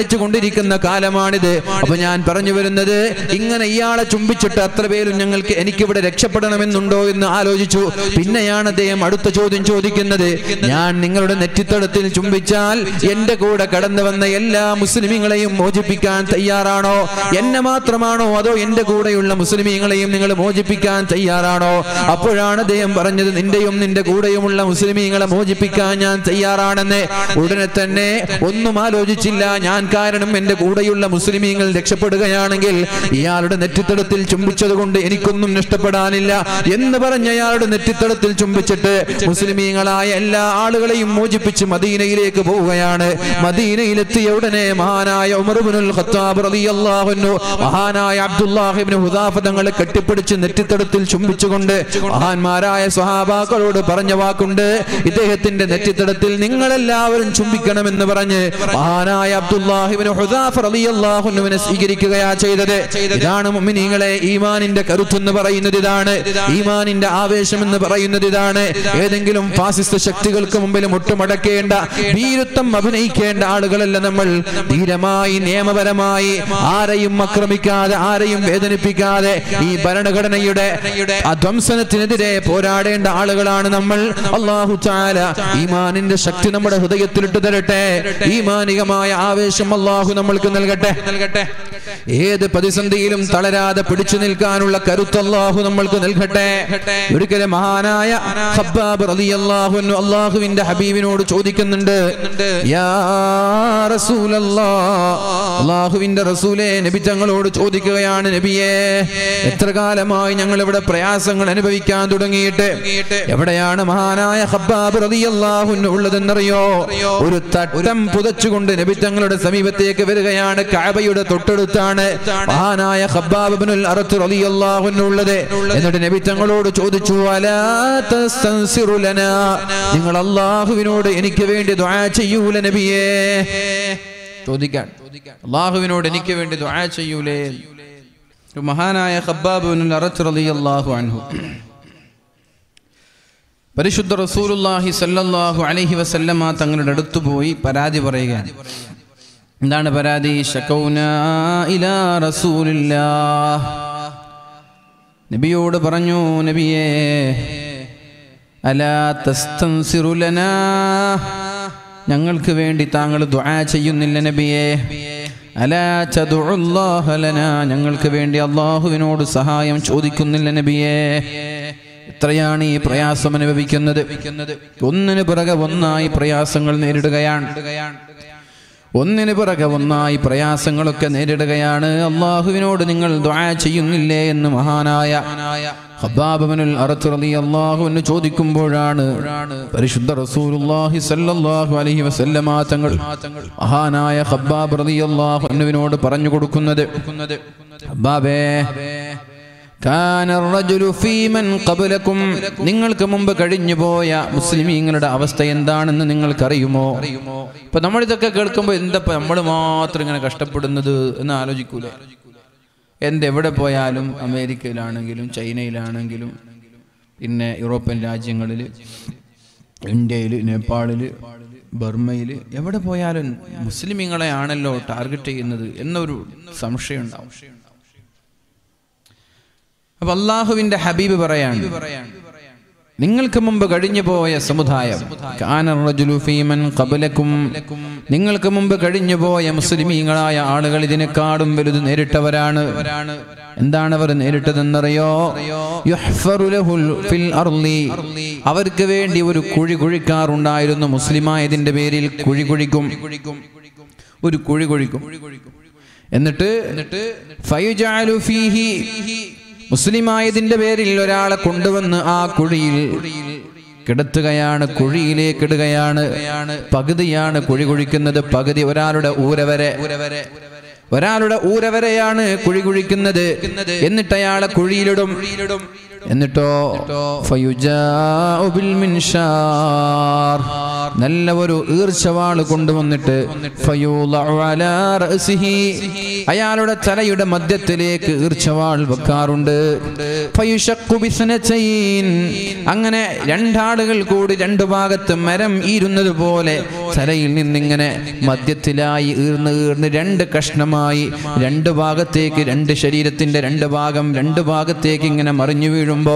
കാണിച്ചു കൊണ്ടിരിക്കുന്ന കാലമാണിത്. അപ്പൊ ഞാൻ പറഞ്ഞു വരുന്നത്, ഇങ്ങനെ ഇയാളെ ചുംബിച്ചിട്ട് അത്ര പേരും ഞങ്ങൾക്ക് എനിക്കിവിടെ രക്ഷപ്പെടണമെന്നുണ്ടോ എന്ന് ആലോചിച്ചു. പിന്നെയാണ് അദ്ദേഹം അടുത്ത ചോദ്യം ചോദിക്കുന്നത്, ഞാൻ നിങ്ങളുടെ നെറ്റിത്തടത്തിൽ ചുംബിച്ചാൽ എന്റെ കൂടെ കടന്നു വന്ന എല്ലാ മുസ്ലിമീങ്ങളെയും മോചിപ്പിക്കാൻ തയ്യാറാണോ? എന്നെ മാത്രമാണോ അതോ എന്റെ കൂടെയുള്ള മുസ്ലിമീങ്ങളെയും നിങ്ങൾ മോചിപ്പിക്കാൻ തയ്യാറാണോ? അപ്പോഴാണ് അദ്ദേഹം പറഞ്ഞത്, നിന്റെയും നിന്റെ കൂടെയുമുള്ള മുസ്ലിമീങ്ങളെ മോചിപ്പിക്കാൻ ഞാൻ തയ്യാറാണെന്ന്. ഉടനെ തന്നെ ഒന്നും ആലോചിച്ചില്ല, ഞാൻ കാരണം എന്റെ കൂടെയുള്ള മുസ്ലിമീങ്ങൾ രക്ഷപ്പെടുകയാണെങ്കിൽ ഇയാളുടെ നെറ്റിത്തടത്തിൽ ചുംബിച്ചത് കൊണ്ട് എനിക്കൊന്നും നഷ്ടപ്പെടാനില്ല എന്ന് പറഞ്ഞ അയാളുടെ നെറ്റിത്തടത്തിൽ ചുംബിച്ചിട്ട് മുസ്ലിമീങ്ങളായ എല്ലാ ആളുകളെയും മോചിപ്പിച്ച് മദീനയിലേക്ക് പോവുകയാണ്. മദീനയിലെത്തിയ ഉടനെ മഹാനായ ഉമർ ഇബ്നുൽ ഖത്താബ് റളിയല്ലാഹു അൻഹു മഹാനായ അബ്ദുല്ലാഹ് ഇബ്നു ഹുദാഫ തങ്ങളെ കെട്ടിപ്പിടിച്ച് നെറ്റിത്തടത്തിൽ ചുംബിച്ചുകൊണ്ട് മഹാന്മാരായ സ്വഹാബാക്കളോട് പറഞ്ഞ വാക്കുണ്ട്, ഇദ്ദേഹത്തിന്റെ നെറ്റിത്തടത്തിൽ നിങ്ങളെല്ലാവരും ചുംബിക്കണമെന്ന് പറഞ്ഞ് മഹാനായ അബ്ദുല്ലാഹ് ഇബ്നു ഹുദാഫ റളിയല്ലാഹു അൻഹുവിനെ സ്വീകരിക്കുകയാ ചെയ്തത്. ഇതാണ് മുഅ്മിനീങ്ങളെ ഈമാനിന്റെ കരുത്തെന്ന് പറയുന്നത്, ഇതാണ് ഈമാനിന്റെ ആവേശം എന്ന് പറയുന്നത്, ഇതാണ്. ഏതെങ്കിലും ഫാസിസ്റ്റ് ശക്തികൾക്ക് മുമ്പിൽ മുട്ടുമടക്കേണ്ട ഭീരുത്വം അഭിനയിക്കേണ്ട ആളുകളല്ല നമ്മൾ. ധീരമായി നിയമപരമായി ആരെയും ആക്രമിക്കാതെ ആരെയും വേദനിപ്പിക്കാതെ ഈ ഭരണഘടനയുടെ അധ്വംസനത്തിനെതിരെ പോരാടേണ്ട ആളുകളാണ് നമ്മൾ. അല്ലാഹു തആല ഈമാനിന്റെ ശക്തി നമ്മുടെ ഹൃദയത്തിലിട്ട് തരട്ടെ. ഈമാനികമായ ആവേശം അല്ലാഹു നമ്മൾക്ക് നൽകട്ടെ. ഏത് പ്രതിസന്ധിയിലും തളരാതെ പിടിച്ചു നിൽക്കാനുള്ള കരുത്ത് അല്ലാഹു നമ്മൾക്ക് നൽകട്ടെ. ഒരിക്കലും മഹാനായ ഖബ്ബാബ് റളിയല്ലാഹു അൻഹു അല്ലാഹുവിന്റെ ഹബീബിനോട് ചോദിക്കുന്നുണ്ട്, യാ റസൂലല്ലാഹ്, അല്ലാഹുവിന്റെ റസൂലേ, നബി തങ്ങളോട് ചോദിക്കുകയാണ്, നബിയേ, എത്ര കാലമായി ഞങ്ങൾ ഇവിടെ പ്രയാസങ്ങൾ അനുഭവിക്കാൻ തുടങ്ങിയിട്ട്? എവിടെയാണ് മഹാനായ ഖബ്ബാബ് റളിയല്ലാഹു അൻഹു ഉള്ളതെന്നറിയോ? ഒരു തട്ടം പുതച്ചുകൊണ്ട് നബി തങ്ങളുടെ സമീപത്തേക്ക് വരികയാണ്. കഅബയുടെ തൊട്ടടുത്താണ് മഹാനായ ഖബ്ബാബ് ഇബ്നുൽ അറത്ത് റളിയല്ലാഹു അൻഹു ഉള്ളത്. എന്നിട്ട് നബി തങ്ങളോട് ചോദിച്ചു, അലാ തസ്തൻസിറു ലനാ, നിങ്ങൾ അല്ലാഹുവിനോട് എനിക്ക് വേണ്ടി ദുആ ചെയ്യൂല നബിയേ? ചോദിക്കാൻ, അല്ലാഹുവിനോട് എനിക്ക് വേണ്ടി ദുആ ചെയ്യൂലേ? മഹാനായ ഖബ്ബാബ് ഇബ്നുൽ അറത്ത് റളിയല്ലാഹു അൻഹു പരിശുദ്ധ റസൂലുള്ളാഹി സ്വല്ലല്ലാഹു അലൈഹി വസല്ലമ തങ്ങളുടെ അടുത്ത് പോയി പരാതി പറയുകയാണ്. എന്താണ് പരാതി? ശകൗനാ ഇലാ റസൂലില്ലാഹ്, നബിയോട് പറഞ്ഞു, നബിയേ, അലാ തസ്തൻസിറു ലനാ, ഞങ്ങൾക്ക് വേണ്ടി താങ്കൾ ദുആ ചെയ്യുന്നില്ല നബിയേ? അലാ തദുഉല്ലാഹ ലനാ, ഞങ്ങൾക്ക് വേണ്ടി അല്ലാഹുവിനോട് സഹായം ചോദിക്കുന്നില്ല നബിയേ? എത്രയാണ് ഈ പ്രയാസം അനുഭവിക്കുന്നത്? ഒന്നിന് പിറകെ ഒന്നായി പ്രയാസങ്ങൾ നേരിടുകയാണ്, ഒന്നിന് പിറകെ ഒന്നായി പ്രയാസങ്ങളൊക്കെ നേരിടുകയാണ്. അല്ലാഹുവിനോട് നിങ്ങൾ ദുആ ചെയ്യുന്നില്ലേ എന്ന് മഹാനായ ഖബ്ബാബ് ഇബ്നുൽ അറത്ത് റളിയല്ലാഹു അൻഹു ചോദിക്കുമ്പോഴാണ് പരിശുദ്ധ റസൂലുള്ളാഹി സ്വല്ലല്ലാഹു അലൈഹി വസല്ലമ തങ്ങൾ മഹാനായ ഖബ്ബാബ് റളിയല്ലാഹു അൻഹുവിനോട് പറഞ്ഞു കൊടുക്കുന്നത്, ഖബ്ബാബേ, നിങ്ങൾക്ക് മുമ്പ് കഴിഞ്ഞു പോയ മുസ്ലിമീങ്ങളുടെ അവസ്ഥ എന്താണെന്ന് നിങ്ങൾക്കറിയുമോ? ഇപ്പൊ നമ്മളിതൊക്കെ കേൾക്കുമ്പോൾ എന്താ നമ്മൾ മാത്രം ഇങ്ങനെ കഷ്ടപ്പെടുന്നത് എന്ന് ആലോചിക്കൂലേ? എന്തെവിടെ പോയാലും, അമേരിക്കയിലാണെങ്കിലും ചൈനയിലാണെങ്കിലും പിന്നെ യൂറോപ്യൻ രാജ്യങ്ങളിൽ, ഇന്ത്യയിൽ, നേപ്പാളിൽ, ബർമ്മയിൽ, എവിടെ പോയാലും മുസ്ലിമീങ്ങളെ ആണല്ലോ ടാർഗറ്റ് ചെയ്യുന്നത് എന്നൊരു സംശയം ഉണ്ടാവും. അപ്പൊ അല്ലാഹുവിന്റെ ഹബീബ് പറയാണ്, നിങ്ങൾക്ക് മുമ്പ് കഴിഞ്ഞു പോയ സമുദായം, നിങ്ങൾക്ക് മുമ്പ് കഴിഞ്ഞു പോയ മുസ്ലിമീങ്ങളായ ആളുകൾ ഇതിനെക്കാളും വലുത് നേരിട്ടവരാണ്. എന്താണ് അവർ നേരിട്ടതെന്നറിയോ? അവർക്ക് വേണ്ടി ഒരു കുഴി കുഴിക്കാറുണ്ടായിരുന്നു. മുസ്ലിമായതിന്റെ പേരിൽ കുഴി കുഴിക്കും, ഒരു കുഴി കുഴിക്കും. എന്നിട്ട് ഫയുജഅലു ഫീഹി, മുസ്ലിമായതിന്റെ പേരിൽ ഒരാളെ കൊണ്ടുവന്ന് ആ കുഴിയിൽ കിടത്തുകയാണ്, കുഴിയിലേക്ക് ഇടുകയാണ്. പകുതിയാണ് കുഴി കുഴിക്കുന്നത്, പകുതി ഒരാളുടെ ഊരവരെ ഒരാളുടെ ഊരവരെയാണ് കുഴി കുഴിക്കുന്നത്. എന്നിട്ട് അയാളെ കുഴിയിലിടും. എന്നിട്ടോ ഫയുജാഉ ബിൽ മിൻഷാർ, നല്ല ഒരു ഈർച്ചവാള് കൊണ്ടുവന്നിട്ട് ഫയൂളഉ അലാ റഅസിഹി, അയാളുടെ തലയുടെ മധ്യത്തിലേക്ക് ഈർച്ചവാൾ വെക്കാറുണ്ട്. ഫയുശഖു ബിസ്നതൈൻ, അങ്ങനെ രണ്ടാളുകൾ കൂടി രണ്ടു ഭാഗത്ത് മരം ഈരുന്നത് പോലെ തലയിൽ നിന്നിങ്ങനെ മധ്യത്തിലായി ഈർന്ന് ഈർന്ന് രണ്ട് കഷ്ണമായി രണ്ട് ഭാഗത്തേക്ക് രണ്ട് ശരീരത്തിന്റെ രണ്ട് ഭാഗം രണ്ട് ഭാഗത്തേക്ക് ഇങ്ങനെ മറിഞ്ഞു വീഴുമ്പോ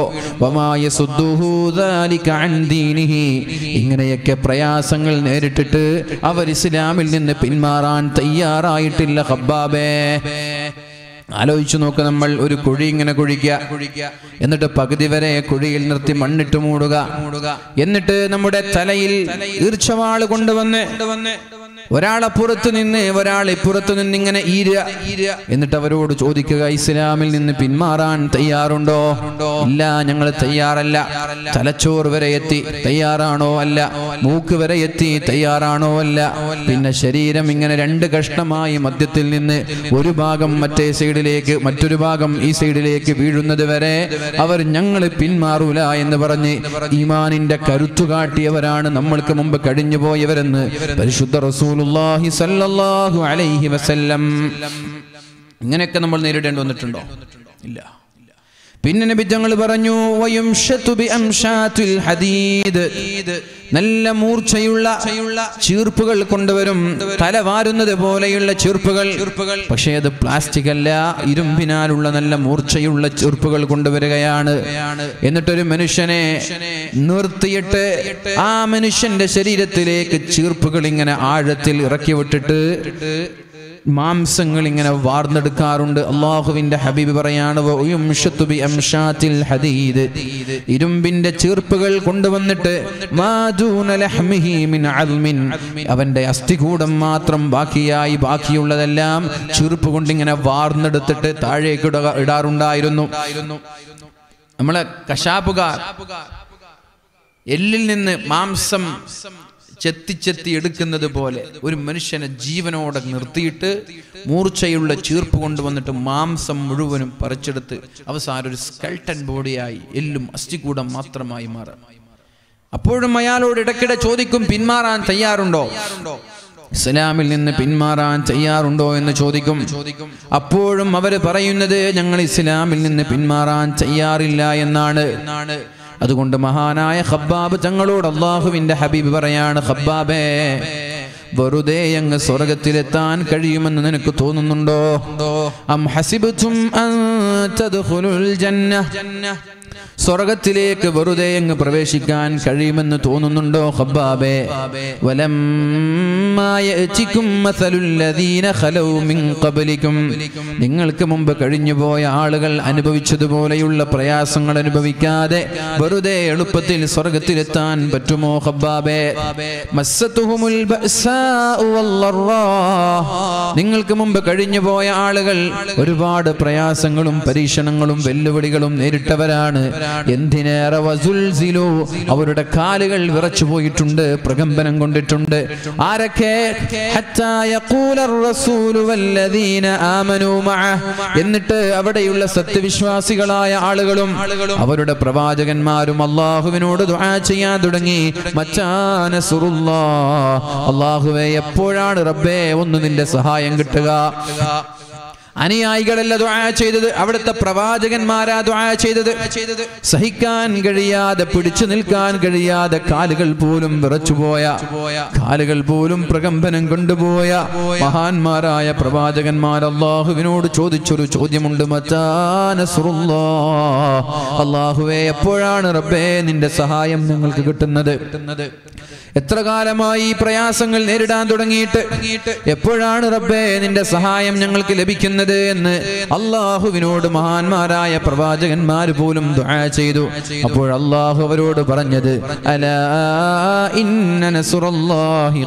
ഇങ്ങനെയൊക്കെ പ്രയാസങ്ങൾ നേരിട്ടിട്ട് അവർ ഇസ്ലാമിൽ നിന്ന് പിന്മാറാൻ തയ്യാറായിട്ടില്ല ഖബ്ബാബേ. ആലോചിച്ചു നോക്ക്, നമ്മൾ ഒരു കുഴി ഇങ്ങനെ കുഴിക്കുക, എന്നിട്ട് പകുതി വരെ കുഴിയിൽ നിർത്തി മണ്ണിട്ട് മൂടുക, എന്നിട്ട് നമ്മുടെ തലയിൽ ഈർച്ചവാള് കൊണ്ടുവന്ന് ഒരാളപ്പുറത്ത് നിന്ന് ഒരാൾ ഇപ്പുറത്ത് നിന്ന് ഇങ്ങനെ ഈരുക, എന്നിട്ട് അവരോട് ചോദിക്കുക, ഇസ്ലാമിൽ നിന്ന് പിന്മാറാൻ തയ്യാറുണ്ടോ? ഇല്ല, ഞങ്ങൾ തയ്യാറല്ല. തലച്ചോറ് വരെ എത്തി, തയ്യാറാണോ? അല്ല. മൂക്ക് വരെ എത്തി, തയ്യാറാണോ? അല്ല. പിന്നെ ശരീരം ഇങ്ങനെ രണ്ട് കഷ്ണമായി മധ്യത്തിൽ നിന്ന് ഒരു ഭാഗം മറ്റേ സൈഡിലേക്ക് മറ്റൊരു ഭാഗം ഈ സൈഡിലേക്ക് വീഴുന്നത് വരെ അവർ ഞങ്ങൾ പിന്മാറൂല എന്ന് പറഞ്ഞ് ഈമാനിന്റെ കരുത്തു കാട്ടിയവരാണ് നമ്മൾക്ക് മുമ്പ് കഴിഞ്ഞു പോയവരെന്ന് പരിശുദ്ധ റസൂലുള്ളാഹി സ്വല്ലല്ലാഹു അലൈഹി വസല്ലം. ഇങ്ങനെയൊക്കെ നമ്മൾ നേരിടേണ്ടി വന്നിട്ടുണ്ടോ? ഇല്ല. പിന്നെ നബി തങ്ങൾ പറഞ്ഞു, വയുംശതു ബിഅംശാത്തിൽ ഹദീദ്, നല്ല മൂർച്ചയുള്ള ചീർപ്പുകൾ കൊണ്ടുവരും, തല വാരുന്നത് പോലെയുള്ള ചീർപ്പുകൾ. പക്ഷേ അത് പ്ലാസ്റ്റിക് അല്ല, ഇരുമ്പിനാലുള്ള നല്ല മൂർച്ചയുള്ള ചീർപ്പുകൾ കൊണ്ടുവരികയാണ്. എന്നിട്ടൊരു മനുഷ്യനെ നിർത്തിയിട്ട് ആ മനുഷ്യന്റെ ശരീരത്തിലേക്ക് ചീർപ്പുകൾ ഇങ്ങനെ ആഴത്തിൽ ഇറക്കി വിട്ടിട്ട് മാംസങ്ങൾ ഇങ്ങനെ വാർന്നെടുക്കാറുണ്ട്. അള്ളാഹുവിന്റെ ഹബീബ് പറയാണ്, ഇരുമ്പിന്റെ ചീർപ്പുകൾ കൊണ്ടുവന്നിട്ട് അവന്റെ അസ്ഥികൂടം മാത്രം ബാക്കിയായി ബാക്കിയുള്ളതെല്ലാം ചീർപ്പ് കൊണ്ടിങ്ങനെ വാർന്നെടുത്തിട്ട് താഴേക്ക് ഇടാറുണ്ടായിരുന്നു. നമ്മളെ കശാപ്പുകാർ എല്ലിൽ നിന്ന് മാംസം ചെത്തി ചെത്തി എടുക്കുന്നത് പോലെ ഒരു മനുഷ്യനെ ജീവനോടെ നിർത്തിയിട്ട് മൂർച്ചയുള്ള ചീർപ്പ് കൊണ്ടുവന്നിട്ട് മാംസം മുഴുവനും പറിച്ചെടുത്ത് അവസാനം ഒരു സ്കെൽട്ടൻ ബോഡിയായി എല്ലും അസ്ഥികൂടം മാത്രമായി മാറാം. അപ്പോഴും അയാളോട് ഇടയ്ക്കിടെ ചോദിക്കും, പിന്മാറാൻ തയ്യാറുണ്ടോ? ഇസ്ലാമിൽ നിന്ന് പിന്മാറാൻ തയ്യാറുണ്ടോ എന്ന് ചോദിക്കും. അപ്പോഴും അവര് പറയുന്നത്, ഞങ്ങൾ ഇസ്ലാമിൽ നിന്ന് പിന്മാറാൻ തയ്യാറില്ല എന്നാണ്. അതുകൊണ്ട് മഹാനായ ഖബ്ബാബ് തങ്ങളോട് അള്ളാഹുവിന്റെ ഹബീബ് പറയാണ്, ഖബ്ബാബേ, വെറുതെ അങ്ങ് സ്വർഗത്തിലെത്താൻ കഴിയുമെന്ന് നിനക്ക് തോന്നുന്നുണ്ടോ? അം ഹസിബ്തും അൻ തദ്ഖുലുൽ ജന്ന, സ്വർഗത്തിലേക്ക് വെറുതെ അങ്ങ് പ്രവേശിക്കാൻ കഴിയുമെന്ന് തോന്നുന്നുണ്ടോ ഖബ്ബാബേ? വലമ്മാ യഅതികും മസലുൽ ലദീന ഖലൗ മിൻ ഖബ്ലികും, നിങ്ങൾക്ക് മുമ്പ് കഴിഞ്ഞുപോയ ആളുകൾ അനുഭവിച്ചതുപോലെയുള്ള പ്രയാസങ്ങൾ അനുഭവിക്കാതെ വെറുതെ എളുപ്പത്തിൽ സ്വർഗത്തിലെത്താൻ പറ്റുമോ ഖബ്ബാബേ? മസ്സതുഹുമുൽ ബഅസാഉ വല്ലറാ, നിങ്ങൾക്ക് മുമ്പ് കഴിഞ്ഞുപോയ ആളുകൾ ഒരുപാട് പ്രയാസങ്ങളും പരീക്ഷണങ്ങളും വെല്ലുവിളികളും നേരിട്ടവരാണ്. എന്തിനേറെ വസുൽസിലു, അവരുടെ കാലുകൾ വിറച്ചു പോയിട്ടുണ്ട്, പ്രകമ്പനം കൊണ്ടിട്ടുണ്ട്. ആരൊക്കെ? ഹത്താ യഖൂലർ റസൂലു വല്ലദീന ആമനൂ മഅഹ്, എന്നിട്ട് അവിടെയുള്ള സത്യവിശ്വാസികളായ ആളുകളും അവരുടെ പ്രവാചകന്മാരും അല്ലാഹുവിനോട് ദുആ ചെയ്യാൻ തുടങ്ങി. മത്താ നസ്റുല്ലാഹ്, അല്ലാഹുവേ എപ്പോഴാണ് റബ്ബേ ഒന്ന് നിന്റെ സഹായം കിട്ടുക? അനുയായികളല്ല ദുആ ചെയ്തത്, അവിടുത്തെ പ്രവാചകന്മാരാ ദുആ ചെയ്തത്. സഹിക്കാൻ കഴിയാതെ, പിടിച്ചു നിൽക്കാൻ കഴിയാതെ കാലുകൾ പോലും വിറച്ചുപോയ, കാലുകൾ പോലും പ്രകമ്പനം കൊണ്ടുപോയ മഹാന്മാരായ പ്രവാചകന്മാർ അല്ലാഹുവിനോട് ചോദിച്ചൊരു ചോദ്യമുണ്ട്, മത്താ നസ്റുല്ലാഹ്, അല്ലാഹുവേ എപ്പോഴാണ് റബ്ബേ നിന്റെ സഹായം ഞങ്ങൾക്ക് കിട്ടുന്നത്? എത്ര കാലമായി ഈ പ്രയാസങ്ങൾ നേരിടാൻ തുടങ്ങിയിട്ട്, എപ്പോഴാണ് റബ്ബേ നിന്റെ സഹായം ഞങ്ങൾക്ക് ലഭിക്കുന്നത് എന്ന് അല്ലാഹുവിനോട് മഹാന്മാരായ പ്രവാചകന്മാർ പോലും ദുആ ചെയ്തു. അപ്പോൾ അല്ലാഹു അവരോട് പറഞ്ഞത്, അലാ ഇന്ന നസ്റുല്ലാഹി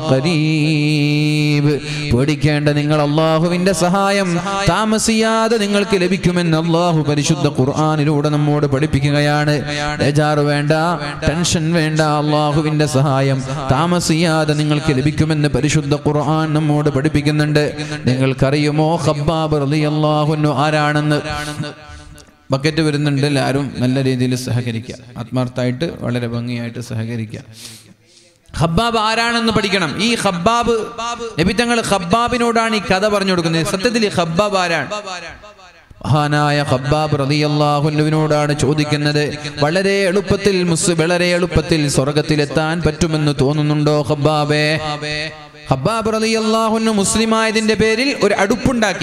ഖരീബ്, പേടിക്കേണ്ട, നിങ്ങൾ അല്ലാഹുവിന്റെ സഹായം താമസിയാതെ നിങ്ങൾക്ക് ലഭിക്കുമെന്ന് അല്ലാഹു പരിശുദ്ധ ഖുർആനിലൂടെ നമ്മോട് പഠിപ്പിക്കുകയാണ്. ബേജാറ് വേണ്ട, ടെൻഷൻ വേണ്ട, അല്ലാഹുവിന്റെ സഹായം താമസിയാതെ നിങ്ങൾക്ക് ലഭിക്കുമെന്ന് പരിശുദ്ധ ഖുർആൻ നമ്മോട് പഠിപ്പിക്കുന്നുണ്ട്. നിങ്ങൾക്കറിയുമോ ഖബ്ബാബ് റളിയല്ലാഹു അൻഹു ആരാണെന്ന്? ബക്കറ്റ് വരുന്നുണ്ട്, എല്ലാവരും നല്ല രീതിയിൽ സഹകരിക്കുക, ആത്മാർത്ഥമായിട്ട് വളരെ ഭംഗിയായിട്ട് സഹകരിക്കുക. ഖബ്ബാബ് ആരാണെന്ന് പഠിക്കണം. ഈ ഖബ്ബാബ്, നബി തങ്ങൾ ഖബ്ബാബിനോടാണ് ഈ കഥ പറഞ്ഞു കൊടുക്കുന്നത്. സത്യത്തിൽ ഈ ഖബ്ബാബ് ആരാണ്? മഹാനായ ഖബ്ബാബ് റളിയല്ലാഹു അൻഹുവിനോടാണ് ചോദിക്കുന്നത്, വളരെ എളുപ്പത്തിൽ മുസ് വളരെ എളുപ്പത്തിൽ സ്വർഗ്ഗത്തിലെത്താൻ പറ്റുമെന്ന് തോന്നുന്നുണ്ടോ ഖബ്ബാബേ? ഖബ്ബാബ് റളിയല്ലാഹു അൻഹു മുസ്ലിമായതിന്റെ പേരിൽ ഒരു അടുപ്പുണ്ടാക്കി,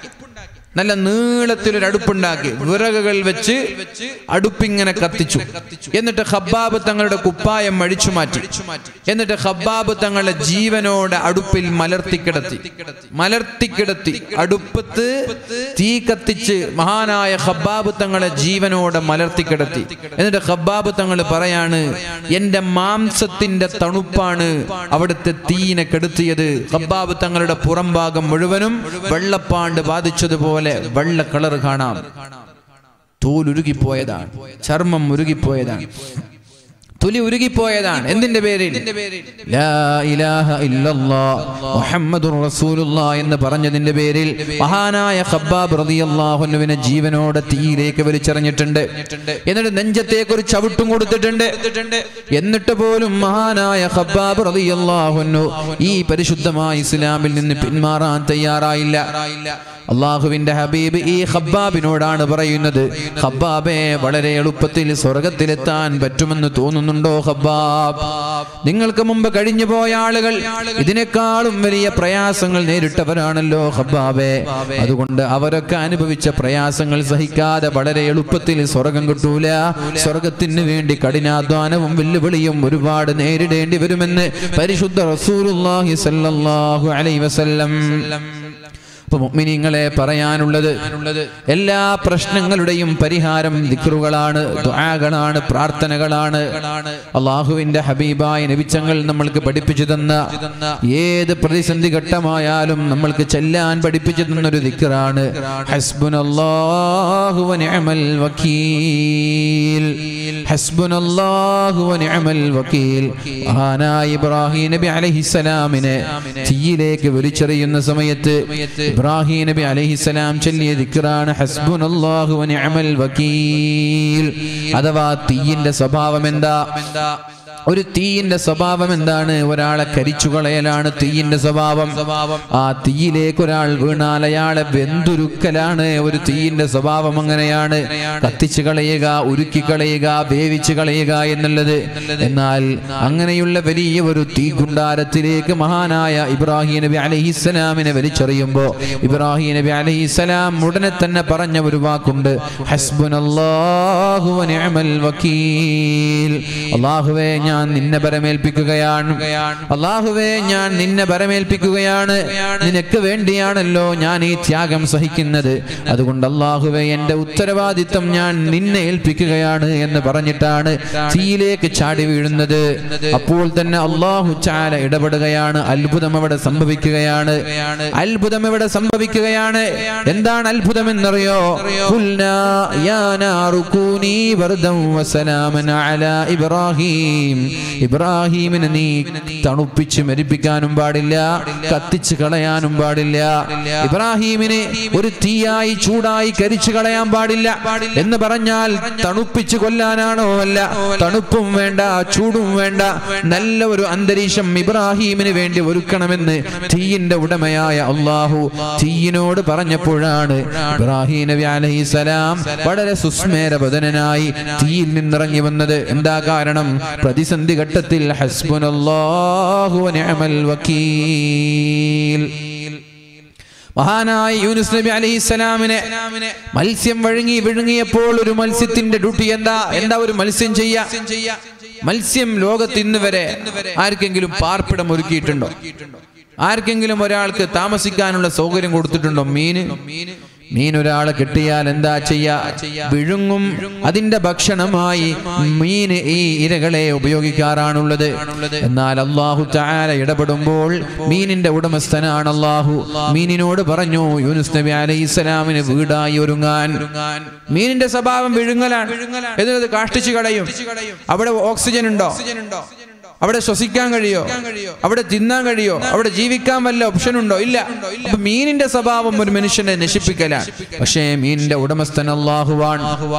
നല്ല നീളത്തിലൊരു അടുപ്പുണ്ടാക്കി, വിറകുകൾ വെച്ച് അടുപ്പിങ്ങനെ കത്തിച്ചു. എന്നിട്ട് ഖബ്ബാബ് തങ്ങളുടെ കുപ്പായം അഴിച്ചു മാറ്റി. എന്നിട്ട് ഖബ്ബാബ് തങ്ങളുടെ ജീവനോടെ അടുപ്പിൽ മലർത്തിക്കിടത്തി മലർത്തിക്കിടത്തി അടുപ്പത്ത് തീ കത്തിച്ച് മഹാനായ ഖബ്ബാബ് തങ്ങളെ ജീവനോടെ മലർത്തിക്കിടത്തി. എന്നിട്ട് ഖബ്ബാബ് തങ്ങൾ പറയാണ്, എന്റെ മാംസത്തിന്റെ തണുപ്പാണ് അവിടുത്തെ തീയിനെ കെടുത്തിയത്. ഖബ്ബാബ് തങ്ങളുടെ പുറം ഭാഗം മുഴുവനും വെള്ളപ്പാണ്ട് ബാധിച്ചതുപോലെ വെള്ള കളർ കാണാം. തോൽ ഉരുകിപ്പോയതാണ്, ചർമ്മം ഉരുകിപ്പോയതാണ്, തൊലി ഉരുകിപ്പോയതാണ്. എന്തിന്റെ പേരിൽ? ലാ ഇലാഹ ഇല്ലല്ലാഹ് മുഹമ്മദുർ റസൂലുള്ളാഹ് എന്ന് പറഞ്ഞതിന്റെ പേരിൽ മഹാനായ ഖബ്ബാബ് റളിയല്ലാഹു അൻഹുവിനെ ജീവനോടെ തീയിലേക്ക് വലിച്ചെറിഞ്ഞിട്ടുണ്ട്. എന്നിട്ട് നെഞ്ചത്തേക്ക് ഒരു ചവിട്ടും കൊടുത്തിട്ടുണ്ട്. എന്നിട്ട് പോലും മഹാനായ ഖബ്ബാബ് റളിയല്ലാഹു അൻഹു ഈ പരിശുദ്ധമായ ഇസ്ലാമിൽ നിന്ന് പിന്മാറാൻ തയ്യാറായില്ല. അള്ളാഹുവിന്റെ ഹബീബ് ഈ ഖബ്ബാബിനോടാണ് പറയുന്നത്, ഖബ്ബാബേ, വളരെ എളുപ്പത്തിൽ സ്വർഗത്തിലെത്താൻ പറ്റുമെന്ന് തോന്നുന്നുണ്ടോ ഖബ്ബാബ്? നിങ്ങൾക്ക് മുമ്പ് കഴിഞ്ഞു പോയ ആളുകൾ ഇതിനേക്കാളും വലിയ പ്രയാസങ്ങൾ നേരിട്ടവരാണല്ലോ ഖബ്ബാബേ. അതുകൊണ്ട് അവരൊക്കെ അനുഭവിച്ച പ്രയാസങ്ങൾ സഹിക്കാതെ വളരെ എളുപ്പത്തിൽ സ്വർഗം കിട്ടൂല. സ്വർഗത്തിന് വേണ്ടി കഠിനാധ്വാനവും വെല്ലുവിളിയും ഒരുപാട് നേരിടേണ്ടി വരുമെന്ന് പരിശുദ്ധ റസൂലുള്ളാഹി സ്വല്ലല്ലാഹു അലൈഹി വസല്ലം. അപ്പൊ മുഅ്മിനീങ്ങളെ പറയാനുള്ളത്, എല്ലാ പ്രശ്നങ്ങളുടെയും പരിഹാരം ദിക്റുകളാണ്, ദുആകളാണ്, പ്രാർത്ഥനകളാണ്. അള്ളാഹുവിന്റെ ഹബീബായ നബിച്ചങ്ങൾ നമ്മൾക്ക് പഠിപ്പിച്ചു തന്ന ഏത് പ്രതിസന്ധി ഘട്ടമായാലും നമ്മൾക്ക് ചെല്ലാൻ പഠിപ്പിച്ചു തന്നൊരു ദിക്റാണ് ഹസ്ബുനല്ലാഹു വ നിഅമൽ വകീൽ. ഹസ്ബുനല്ലാഹു വ നിഅമൽ വകീൽ. മഹാനായ ഇബ്രാഹിം നബി അലൈഹിസ്സലാമിനെ തീയിലേക്ക് വലിച്ചെറിയുന്ന സമയത്ത് ഇബ്രാഹിം നബി അലൈഹിസ്സലാം ചൊല്ലിയ ദിക്റാണ് ഹസ്ബുനല്ലാഹു വ നിഅമൽ വകീൽ. അഥവാ തീയിന്റെ സ്വഭാവം എന്താ? ഒരു തീയിന്റെ സ്വഭാവം എന്താണ്? ഒരാളെ കരിച്ചു കളയലാണ് തീയിന്റെ സ്വഭാവം. ആ തീയിലേക്ക് ഒരാൾ വീണാൽ അയാളെ വെന്തുരുക്കലാണ് ഒരു തീയിന്റെ സ്വഭാവം. അങ്ങനെയാണ് കത്തിച്ചു കളയുക, ഉരുക്കി കളയുക, വേവിച്ചു കളയുക എന്നുള്ളത്. എന്നാൽ അങ്ങനെയുള്ള വലിയ ഒരു തീ ഗുണ്ടാരത്തിലേക്ക് മഹാനായ ഇബ്രാഹിം നബി അലൈഹിസ്സലാമിനെ വലിച്ചെറിയുമ്പോ ഇബ്രാഹിം നബി അലൈഹിസ്സലാം ഉടനെ തന്നെ പറഞ്ഞ ഒരു വാക്കുണ്ട്, ഹസ്ബുനല്ലാഹു വ നിഅമൽ വകീൽ. അല്ലാഹുവേ, ഞാൻ നിന്നെ ബരമേൽപ്പിക്കുകയാണ്. അല്ലാഹുവേ, ഞാൻ നിന്നെ ബരമേൽപ്പിക്കുകയാണ്. നിനക്ക് വേണ്ടിയാണല്ലോ ഞാൻ ഈ ത്യാഗം സഹിക്കുന്നത്. അതുകൊണ്ട് അല്ലാഹുവേ, എന്റെ ഉത്തരവാദിത്വം ഞാൻ നിന്നെ ഏൽപ്പിക്കുകയാണ് എന്ന് പറഞ്ഞിട്ടാണ് തീയിലേക്ക് ചാടി വീഴുന്നത്. അപ്പോൾ തന്നെ അല്ലാഹു തആല ഇടപെടുകയാണ്. അത്ഭുതം അവിടെ സംഭവിക്കുകയാണ്. അത്ഭുതം ഇവിടെ സംഭവിക്കുകയാണ്. എന്താണ് അത്ഭുതം എന്നറിയോ? ഖുൽനാ യാ നാറു കൂനി ബർദൻ വസലാമൻ അലാ ഇബ്രാഹിം. ഇബ്രാഹിമിനെ നീ തണുപ്പിച്ച് മരിപ്പിക്കാനും പാടില്ല, കത്തിച്ച് കളയാനും പാടില്ല. ഇബ്രാഹിമിനെ ഒരു തീയായി ചൂടായി കരിച്ചു കളയാൻ പാടില്ല എന്ന് പറഞ്ഞാൽ തണുപ്പിച്ച് കൊല്ലാനാണോ? അല്ല, തണുപ്പും വേണ്ട, ചൂടും വേണ്ട, നല്ല ഒരു അന്തരീക്ഷം ഇബ്രാഹിമിന് വേണ്ടി ഒരുക്കണമെന്ന് തീയിന്റെ ഉടമയായ അല്ലാഹു തീയിനോട് പറഞ്ഞപ്പോഴാണ് ഇബ്രാഹിം നബി അലൈഹിസ്സലാം വളരെ സുസ്മേരവദനായി തീയിൽ നിന്നിറങ്ങി വന്നത്. എന്താ കാരണം? പ്രതിസന്ധി ഘട്ടത്തിൽ ഹസ്ബുനല്ലാഹു വ നിഅമൽ വകീൽ. മഹാനായ യൂനുസ് നബി അലൈഹിസ്സലാമിനെ മത്സ്യം വഴുങ്ങി വിഴുങ്ങിയപ്പോൾ ഒരു മത്സ്യത്തിന്റെ ഡ്യൂട്ടി എന്താ? എന്താ ഒരു മത്സ്യം ചെയ്യാ? മത്സ്യം ലോകത്ത് ഇന്ന് വരെ ആർക്കെങ്കിലും പാർപ്പിടം ഒരുക്കിയിട്ടുണ്ടോ? ആർക്കെങ്കിലും ഒരാൾക്ക് താമസിക്കാനുള്ള സൗകര്യം കൊടുത്തിട്ടുണ്ടോ? മീന് മീൻ ഒരാളെ കിട്ടിയാൽ എന്താ ചെയ്യാ? വിഴുങ്ങും. അതിന്റെ ഭക്ഷണമായി മീൻ ഈ ഇരകളെ ഉപയോഗിക്കാറാണുള്ളത്. എന്നാൽ അല്ലാഹു തആല ഇടപെടുമ്പോൾ മീനിന്റെ ഉടമസ്ഥനാണ് അല്ലാഹു. മീനിനോട് പറഞ്ഞു യൂനുസ് നബി അലൈഹിസ്സലാമിന് വീടായി ഒരുങ്ങാൻ. മീനിന്റെ സ്വഭാവം വിഴുങ്ങലാണ്. എന്നിട്ട് കാഷ്ടിച്ചു കളയും. അവിടെ ഓക്സിജൻ ഉണ്ടോ? അവിടെ ശ്വസിക്കാൻ കഴിയോ? അവിടെ തിന്നാൻ കഴിയോ? അവിടെ ജീവിക്കാൻ വല്ല ഓപ്ഷൻ ഉണ്ടോ? ഇല്ല. അപ്പൊ മീനിന്റെ സ്വഭാവം ഒരു മനുഷ്യനെ നശിപ്പിക്കലാണ്. പക്ഷേ മീനിന്റെ ഉടമസ്ഥൻ അല്ലാഹുവാണ്.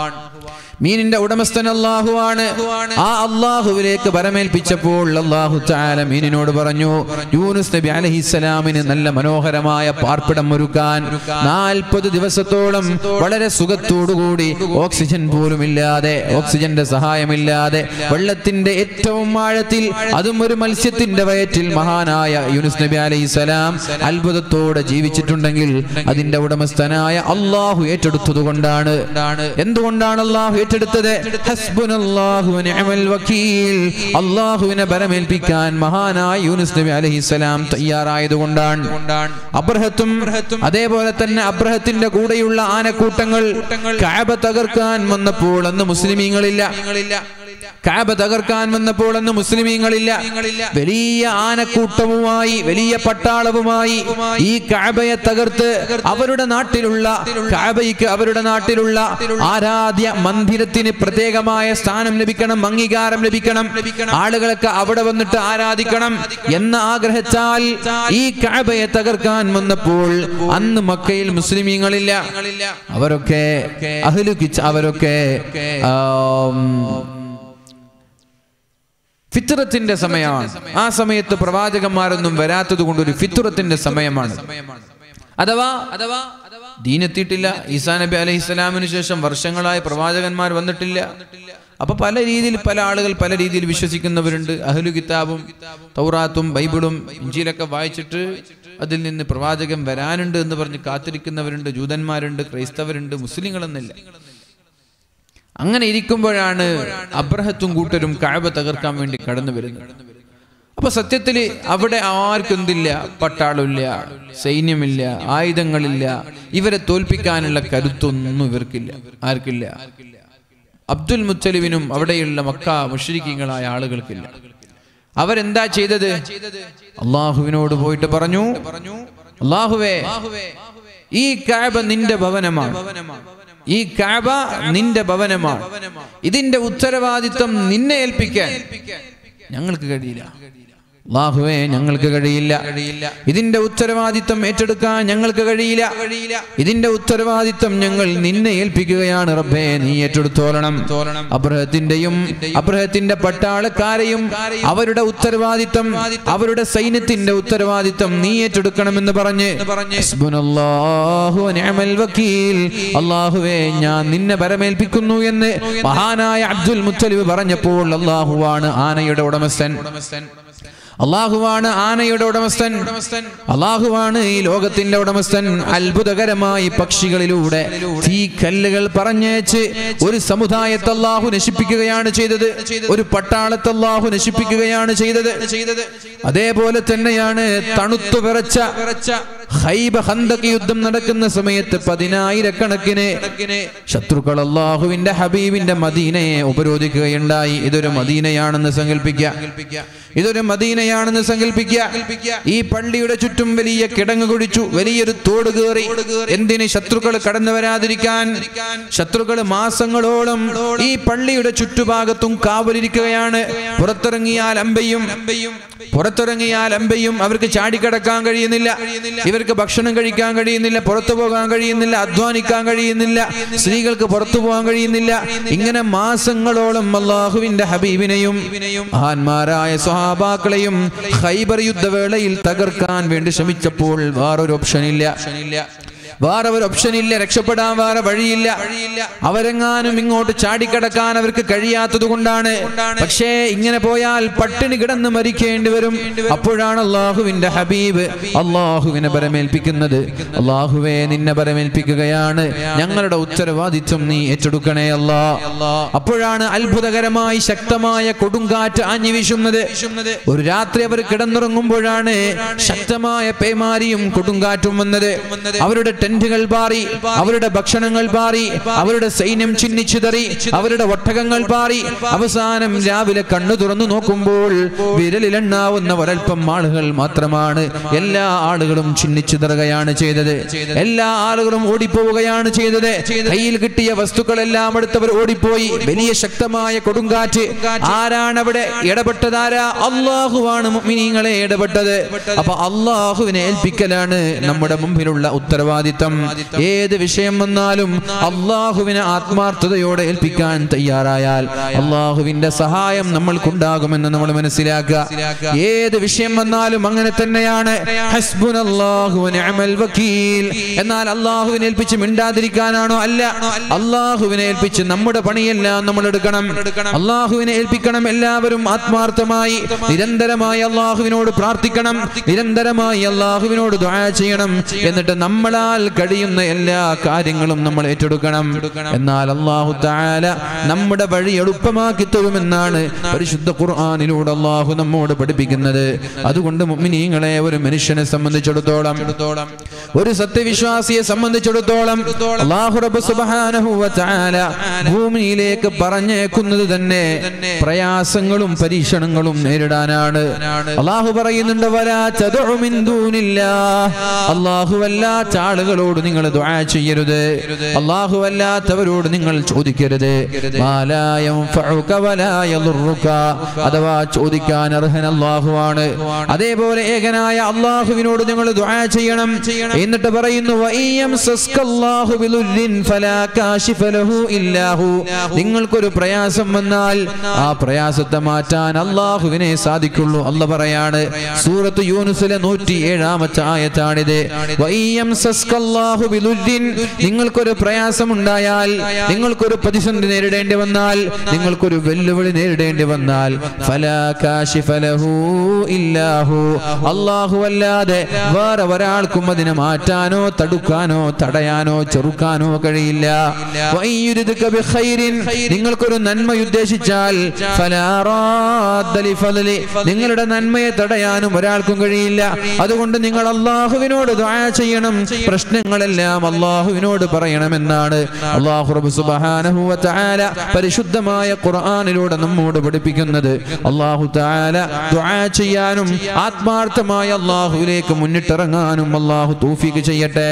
മീനിന്റെ ഉടമസ്ഥൻ അല്ലാഹുവാണ്. ആ അല്ലാഹുവിലേക്ക് ബരമേൽപ്പിച്ചപ്പോൾ അല്ലാഹു തആല മീനിനോട് പറഞ്ഞു, യൂനുസ് നബി അലൈഹിസ്സലാമിന് നല്ല മനോഹരമായ പാർപ്പിടം ഒരുക്കാൻ നാൽപ്പത് ദിവസത്തോളം വളരെ സുഖത്തോടുകൂടി ഓക്സിജൻ പോലും ഇല്ലാതെ, ഓക്സിജന്റെ സഹായമില്ലാതെ വെള്ളത്തിന്റെ ഏറ്റവും ആഴത്തിൽ, അതും ഒരു മത്സ്യത്തിന്റെ വയറ്റിൽ മഹാനായ യൂനുസ് നബി അലൈഹിസ്സലാം അത്ഭുതത്തോടെ ജീവിച്ചിട്ടുണ്ടെങ്കിൽ അതിന്റെ ഉടമസ്ഥനായ അല്ലാഹു ഏറ്റെടുത്തത് കൊണ്ടാണ്. എന്തുകൊണ്ടാണ് അല്ലാഹു ഏറ്റെടുത്തത്? ഹസ്ബുനല്ലാഹു വനിഅമൽ വകീൽ. അല്ലാഹുവിനെ ബരമേൽപ്പിക്കാൻ മഹാനായ യൂനുസ് നബി അലൈഹിസ്സലാം തയ്യാറായതുകൊണ്ടാണ്. അബ്രഹത്തും അതേപോലെ തന്നെ അബ്രഹത്തിന്റെ കൂടെയുള്ള ആനക്കൂട്ടങ്ങൾ കഅബ തകർക്കാൻ വന്നപ്പോൾ അന്ന് മുസ്ലിമീങ്ങളില്ല. കഅബ തകർക്കാൻ വന്നപ്പോൾ അന്ന് മുസ്ലിമീങ്ങളില്ല. വലിയ ആനക്കൂട്ടവുമായി, വലിയ പട്ടാളവുമായി ഈ കഅബയെ തകർത്ത് അവരുടെ നാട്ടിലുള്ള കഅബയ്ക്ക്, അവരുടെ നാട്ടിലുള്ള ആരാധ്യ മന്ദിരത്തിന് പ്രത്യേകമായ സ്ഥാനം ലഭിക്കണം, അംഗീകാരം ലഭിക്കണം, ആളുകളൊക്കെ അവിടെ വന്നിട്ട് ആരാധിക്കണം എന്ന ആഗ്രഹത്താൽ ഈ കഅബയെ തകർക്കാൻ വന്നപ്പോൾ അന്ന് മക്കയിൽ മുസ്ലിമീങ്ങളില്ല. അവരൊക്കെ അഹ്ലു കിച്ച് അവരൊക്കെ ഫിത്രത്തിന്റെ സമയമാണ്. ആ സമയത്ത് പ്രവാചകന്മാരൊന്നും വരാത്തത് കൊണ്ട് ഒരു ഫിത്രത്തിന്റെ സമയമാണ്. അഥവാ അഥവാ ദീനെത്തിയിട്ടില്ല. ഈസാ നബി അലൈഹിസ്സലാമിന് ശേഷം വർഷങ്ങളായി പ്രവാചകന്മാർ വന്നിട്ടില്ല. അപ്പൊ പല രീതിയിൽ പല ആളുകൾ പല രീതിയിൽ വിശ്വസിക്കുന്നവരുണ്ട്. അഹ്ലു കിതാബും തൗറാത്തും ബൈബിളും ഇഞ്ചീലൊക്കെ വായിച്ചിട്ട് അതിൽ നിന്ന് പ്രവാചകൻ വരാനുണ്ട് എന്ന് പറഞ്ഞ് കാത്തിരിക്കുന്നവരുണ്ട്. ജൂതന്മാരുണ്ട്, ക്രൈസ്തവരുണ്ട്, മുസ്ലിങ്ങളെന്നില്ല. അങ്ങനെ ഇരിക്കുമ്പോഴാണ് അബ്രഹത്തും കൂട്ടരും കഅബ തകർക്കാൻ വേണ്ടി കടന്നു വരുന്നത്. അപ്പൊ സത്യത്തില് അവിടെ ആർക്കും എന്തില്ല, പട്ടാളമില്ല, സൈന്യമില്ല, ആയുധങ്ങളില്ല. ഇവരെ തോൽപ്പിക്കാനുള്ള കരുത്തൊന്നും ഇവർക്കില്ല, ആർക്കില്ല. അബ്ദുൽ മുത്തലിബിനും അവിടെയുള്ള മക്ക മുശ്രിക്കീങ്ങളായ ആളുകൾക്കില്ല. അവരെന്താ ചെയ്തത്? അള്ളാഹുവിനോട് പോയിട്ട് പറഞ്ഞു, അള്ളാഹുവേ, ഈ കഅബ നിന്റെ ഭവനമാണ്, ഈ കഅബ നിന്റെ ഭവനമാണ്, ഇതിന്റെ ഉത്തരവാദിത്വം നിന്നെ ഏൽപ്പിക്കാൻ ഞങ്ങൾക്ക് കഴിയില്ല. അല്ലാഹുവേ, ഞങ്ങൾക്ക് കഴിയില്ല. ഇതിന്റെ ഉത്തരവാദിത്വം ഏറ്റെടുക്കാൻ ഞങ്ങൾക്ക് കഴിയില്ല. ഇതിന്റെ ഉത്തരവാദിത്വം ഞങ്ങൾ നിന്നെ ഏൽപ്പിക്കുകയാണ് റബ്ബേ, നീ ഏറ്റെടുത്തോളണം. അബ്രഹത്തിന്റെയും അബ്രഹത്തിന്റെ പട്ടാളക്കാരെയും അവരുടെ ഉത്തരവാദിത്വം, അവരുടെ സൈന്യത്തിന്റെ ഉത്തരവാദിത്വം നീ ഏറ്റെടുക്കണമെന്ന് പറഞ്ഞ് ഹസ്ബുനല്ലാഹു വനിഅമൽ വകീൽ, അല്ലാഹുവേ ഞാൻ നിന്നെ ബരമേൽപ്പിക്കുന്നു എന്ന് മഹാനായ അബ്ദുൽ മുത്തലിബ് പറഞ്ഞപ്പോൾ അല്ലാഹുവാണ് ആനയുടെ ഉടമസ്ഥൻ. അള്ളാഹുവാണ് ആനയുടെ ഉടമസ്ഥൻ. അള്ളാഹുവാണ് ഈ ലോകത്തിന്റെ ഉടമസ്ഥൻ. അത്ഭുതകരമായി പക്ഷികളിലൂടെ തീ കല്ലുകൾ പറഞ്ഞേച്ച് ഒരു സമുദായത്തെ അള്ളാഹു നശിപ്പിക്കുകയാണ് ചെയ്തത്. ഒരു പട്ടാളത്തെ അള്ളാഹു നശിപ്പിക്കുകയാണ് ചെയ്തത്. അതേപോലെ തന്നെയാണ് തണുത്തു വിറച്ച ഖൈബ ഖന്ദഖ് യുദ്ധം നടക്കുന്ന സമയത്ത് പതിനായിരക്കണക്കിന് ശത്രുക്കൾ അള്ളാഹുവിന്റെ ഹബീബിന്റെ മദീനയെ ഉപരോധിക്കുകയുണ്ടായി. ഇതൊരു മദീനയാണെന്ന് സങ്കല്പിക്കുക, ഇതൊരു മദീനയാണെന്ന് സങ്കല്പിക്കുക. ഈ പള്ളിയുടെ ചുറ്റും വലിയ കിടങ്ങ് കുഴിച്ചു, വലിയൊരു തോട് കയറി. എന്തിന്? ശത്രുക്കൾ കടന്നു വരാതിരിക്കാൻ. ശത്രുക്കൾ മാസങ്ങളോളം ഈ പള്ളിയുടെ ചുറ്റുഭാഗത്തും കാവലിരിക്കുകയാണ്. പുറത്തിറങ്ങിയാൽ അമ്പയും പുറത്തിറങ്ങിയാൽ അമ്പയും അവർക്ക് ചാടിക്കടക്കാൻ കഴിയുന്നില്ല, ഇവർക്ക് ഭക്ഷണം കഴിക്കാൻ കഴിയുന്നില്ല, പുറത്തു പോകാൻ കഴിയുന്നില്ല, അധ്വാനിക്കാൻ കഴിയുന്നില്ല, സ്ത്രീകൾക്ക് പുറത്തു പോകാൻ കഴിയുന്നില്ല. ഇങ്ങനെ മാസങ്ങളോളം അല്ലാഹുവിന്റെ ഹബീബിനെയും മഹാന്മാരായ സ്വഹാബാക്കളെയും ഖൈബർ യുദ്ധവേളയിൽ തകർക്കാൻ വേണ്ടി ശ്രമിച്ചപ്പോൾ വേറൊരു ഓപ്ഷൻ ഇല്ല, വേറെ ഒരു ഓപ്ഷൻ ഇല്ല, രക്ഷപ്പെടാൻ വേറെ വഴിയില്ല. അവരെങ്ങാനും ഇങ്ങോട്ട് ചാടിക്കടക്കാൻ അവർക്ക് കഴിയാത്തത് കൊണ്ടാണ്. പക്ഷേ ഇങ്ങനെ പോയാൽ പട്ടിണി കിടന്ന് മരിക്കേണ്ടി വരും. അപ്പോഴാണ് അള്ളാഹുവിന്റെ ഹബീബ് അള്ളാഹുവിനെ ബരമേൽപ്പിക്കുന്നത്. അള്ളാഹുവേ, നിന്നെ ബരമേൽപ്പിക്കുകയാണ്, ഞങ്ങളുടെ ഉത്തരവാദിത്വം നീ ഏറ്റെടുക്കണേ അല്ലാ. അപ്പോഴാണ് അത്ഭുതകരമായി ശക്തമായ കൊടുങ്കാറ്റ് ആഞ്ഞു വീശുന്നത്. ഒരു രാത്രി അവർ കിടന്നുറങ്ങുമ്പോഴാണ് ശക്തമായ പേമാരിയും കൊടുങ്കാറ്റും വന്നത്. അവരുടെ ടെന്റുകൾ പാറി, അവരുടെ ഭക്ഷണങ്ങൾ പാറി, അവരുടെ സൈന്യം ചിന്നിച്ചിതറി, അവരുടെ ഒട്ടകങ്ങൾ പാറി. അവസാനം രാവിലെ കണ്ണു തുറന്നു നോക്കുമ്പോൾ വിരലിലെണ്ണാവുന്ന ഒരൽപ്പം ആളുകൾ മാത്രമാണ്. എല്ലാ ആളുകളും ചിന്നിച്ചിതറുകയാണ് ചെയ്തത്. എല്ലാ ആളുകളും ഓടിപ്പോവുകയാണ് ചെയ്തത്. കയ്യിൽ കിട്ടിയ വസ്തുക്കളെല്ലാം എടുത്തവർ ഓടിപ്പോയി. വലിയ ശക്തമായ കൊടുങ്കാറ്റ്. ആരാണ് അവിടെ ഇടപെട്ടതാരാ? അള്ളാഹുവാണ് മുഅ്മിനീങ്ങളെ ഇടപെട്ടത്. അപ്പൊ അള്ളാഹുവിനെ ഏൽപ്പിക്കലാണ് നമ്മുടെ മുമ്പിലുള്ള ഉത്തരവാദിത്വം. ഉത്തരവാദിത്തം. ഏത് വിഷയം വന്നാലും അള്ളാഹുവിനെ ആത്മാർത്ഥതയോടെ ഏൽപ്പിക്കാൻ തയ്യാറായാൽ അള്ളാഹുവിന്റെ സഹായം നമ്മൾക്കുണ്ടാകുമെന്ന് നമ്മൾ മനസ്സിലാക്കുക. ഏത് വിഷയം വന്നാലും അങ്ങനെ തന്നെയാണ്. ഹസ്ബുനല്ലാഹു വനിഅമൽ വകീൽ. എന്നാൽ അള്ളാഹുവിനെ ഏൽപ്പിച്ച് മിണ്ടാതിരിക്കാനാണോ? അല്ല. അള്ളാഹുവിനെ ഏൽപ്പിച്ച് നമ്മുടെ പണിയെല്ലാം നമ്മൾ എടുക്കണം. അള്ളാഹുവിനെ ഏൽപ്പിക്കണം. എല്ലാവരും ആത്മാർത്ഥമായി നിരന്തരമായി അള്ളാഹുവിനോട് പ്രാർത്ഥിക്കണം, നിരന്തരമായി അള്ളാഹുവിനോട് ദുആ ചെയ്യണം. എന്നിട്ട് നമ്മളാൽ കഴിയുന്ന എല്ലാ കാര്യങ്ങളും നമ്മൾ ഏറ്റെടുക്കണം. എന്നാൽ അല്ലാഹു തആല നമ്മുടെ വഴി എളുപ്പമാക്കി തരുമെന്നാണ് പരിശുദ്ധ ഖുർആനിലൂടെ അല്ലാഹു നമ്മോട് പഠിപ്പിക്കുന്നത്. അതുകൊണ്ട് മുഅ്മിനീങ്ങളെ, ഒരു മനുഷ്യനെ സംബന്ധിച്ചിടത്തോളം, ഒരു സത്യവിശ്വാസിയെ സംബന്ധിച്ചിടത്തോളം അല്ലാഹു റബ്ബ് സുബ്ഹാനഹു വ തആല ഭൂമിയിലേക്ക് പറഞ്ഞേക്കുന്നത് തന്നെ പ്രയാസങ്ങളും പരീക്ഷണങ്ങളും നേരിടാനാണ്. അല്ലാഹു പറയുന്നുണ്ട്, വലാ തദ്ഉ മിൻ ദൂനില്ലാഹ്. അല്ലാഹു അല്ലാത്ത ആളുകളോട് നിങ്ങൾ ദുആ ചെയ്യരുത്. അല്ലാഹു അല്ലാത്തവരോട് നിങ്ങൾ ചോദിക്കരുത്. മാ ലാ യൻഫഉക വലാ യദുറുക. അഥവാ ചോദിക്കാൻ അർഹൻ അല്ലാഹുവാണ്. അതേപോലെ ഏകനായ അല്ലാഹുവിനോട് നിങ്ങൾ ദുആ ചെയ്യണം. എന്നിട്ട് പറയുന്നു, വഇയംസസ്കല്ലാഹു ബിദുർരിൻ ഫലാ കാശിഫ ലഹു ഇല്ലാ ഹു. നിങ്ങൾക്കൊരു പ്രയാസം വന്നാൽ ആ പ്രയാസത്തെ മാറ്റാൻ അല്ലാഹുവിനെ സാധിക്കുള്ളൂ. അല്ലാഹു പറയാണ് സൂറത്ത് യൂനുസിലെ നൂറ്റി ഏഴാമത്തെ ആയത്താണിത്. വഇയംസസ്കല്ലാഹു ബിദുർരിൻ. നിങ്ങൾക്കൊരു പ്രയാസം ഉണ്ടായാൽ, നിങ്ങൾക്കൊരു പ്രതിസന്ധി നേരിടേണ്ടി വന്നാൽ, നിങ്ങൾക്കൊരു വെല്ലുവിളി നേരിടേണ്ടി വന്നാൽ, ഫലാ കാശിഫ ലഹു ഇല്ലാ ഹു. അല്ലാഹു അല്ലാതെ വേറെ ഒരാൾക്കും അതിനെ മാറ്റാനോ തടുക്കാനോ തടയാനോ ചെറുക്കാനോ കഴിയില്ല. വഇയുരിദുക ബിഖൈരിൻ. നിങ്ങൾക്കൊരു നന്മ ഉദ്ദേശിച്ചാൽ ഫലാ റാദ്ദ ലിഫദ്ലി. നിങ്ങളുടെ നന്മയെ തടയാനും ഒരാൾക്കും കഴിയില്ല. അതുകൊണ്ട് നിങ്ങൾ അല്ലാഹുവിനോട് ദുആ ചെയ്യണം. പ്രശ്നങ്ങളെല്ലാം അല്ലാഹുവിനോട് പറയണമെന്നാണ് അല്ലാഹു റബ്ബ് സുബ്ഹാനഹു വ തആല പരിശുദ്ധമായ ഖുർആനിലൂടെ നമ്മോട് പഠിപ്പിക്കുന്നത്. അല്ലാഹു തആല ദുആ ചെയ്യാനും ആത്മാർത്ഥമായി അല്ലാഹുവിലേക്ക് മുന്നിട്ടിറങ്ങാനും അല്ലാഹു തൗഫീഖ് ചെയ്യട്ടെ.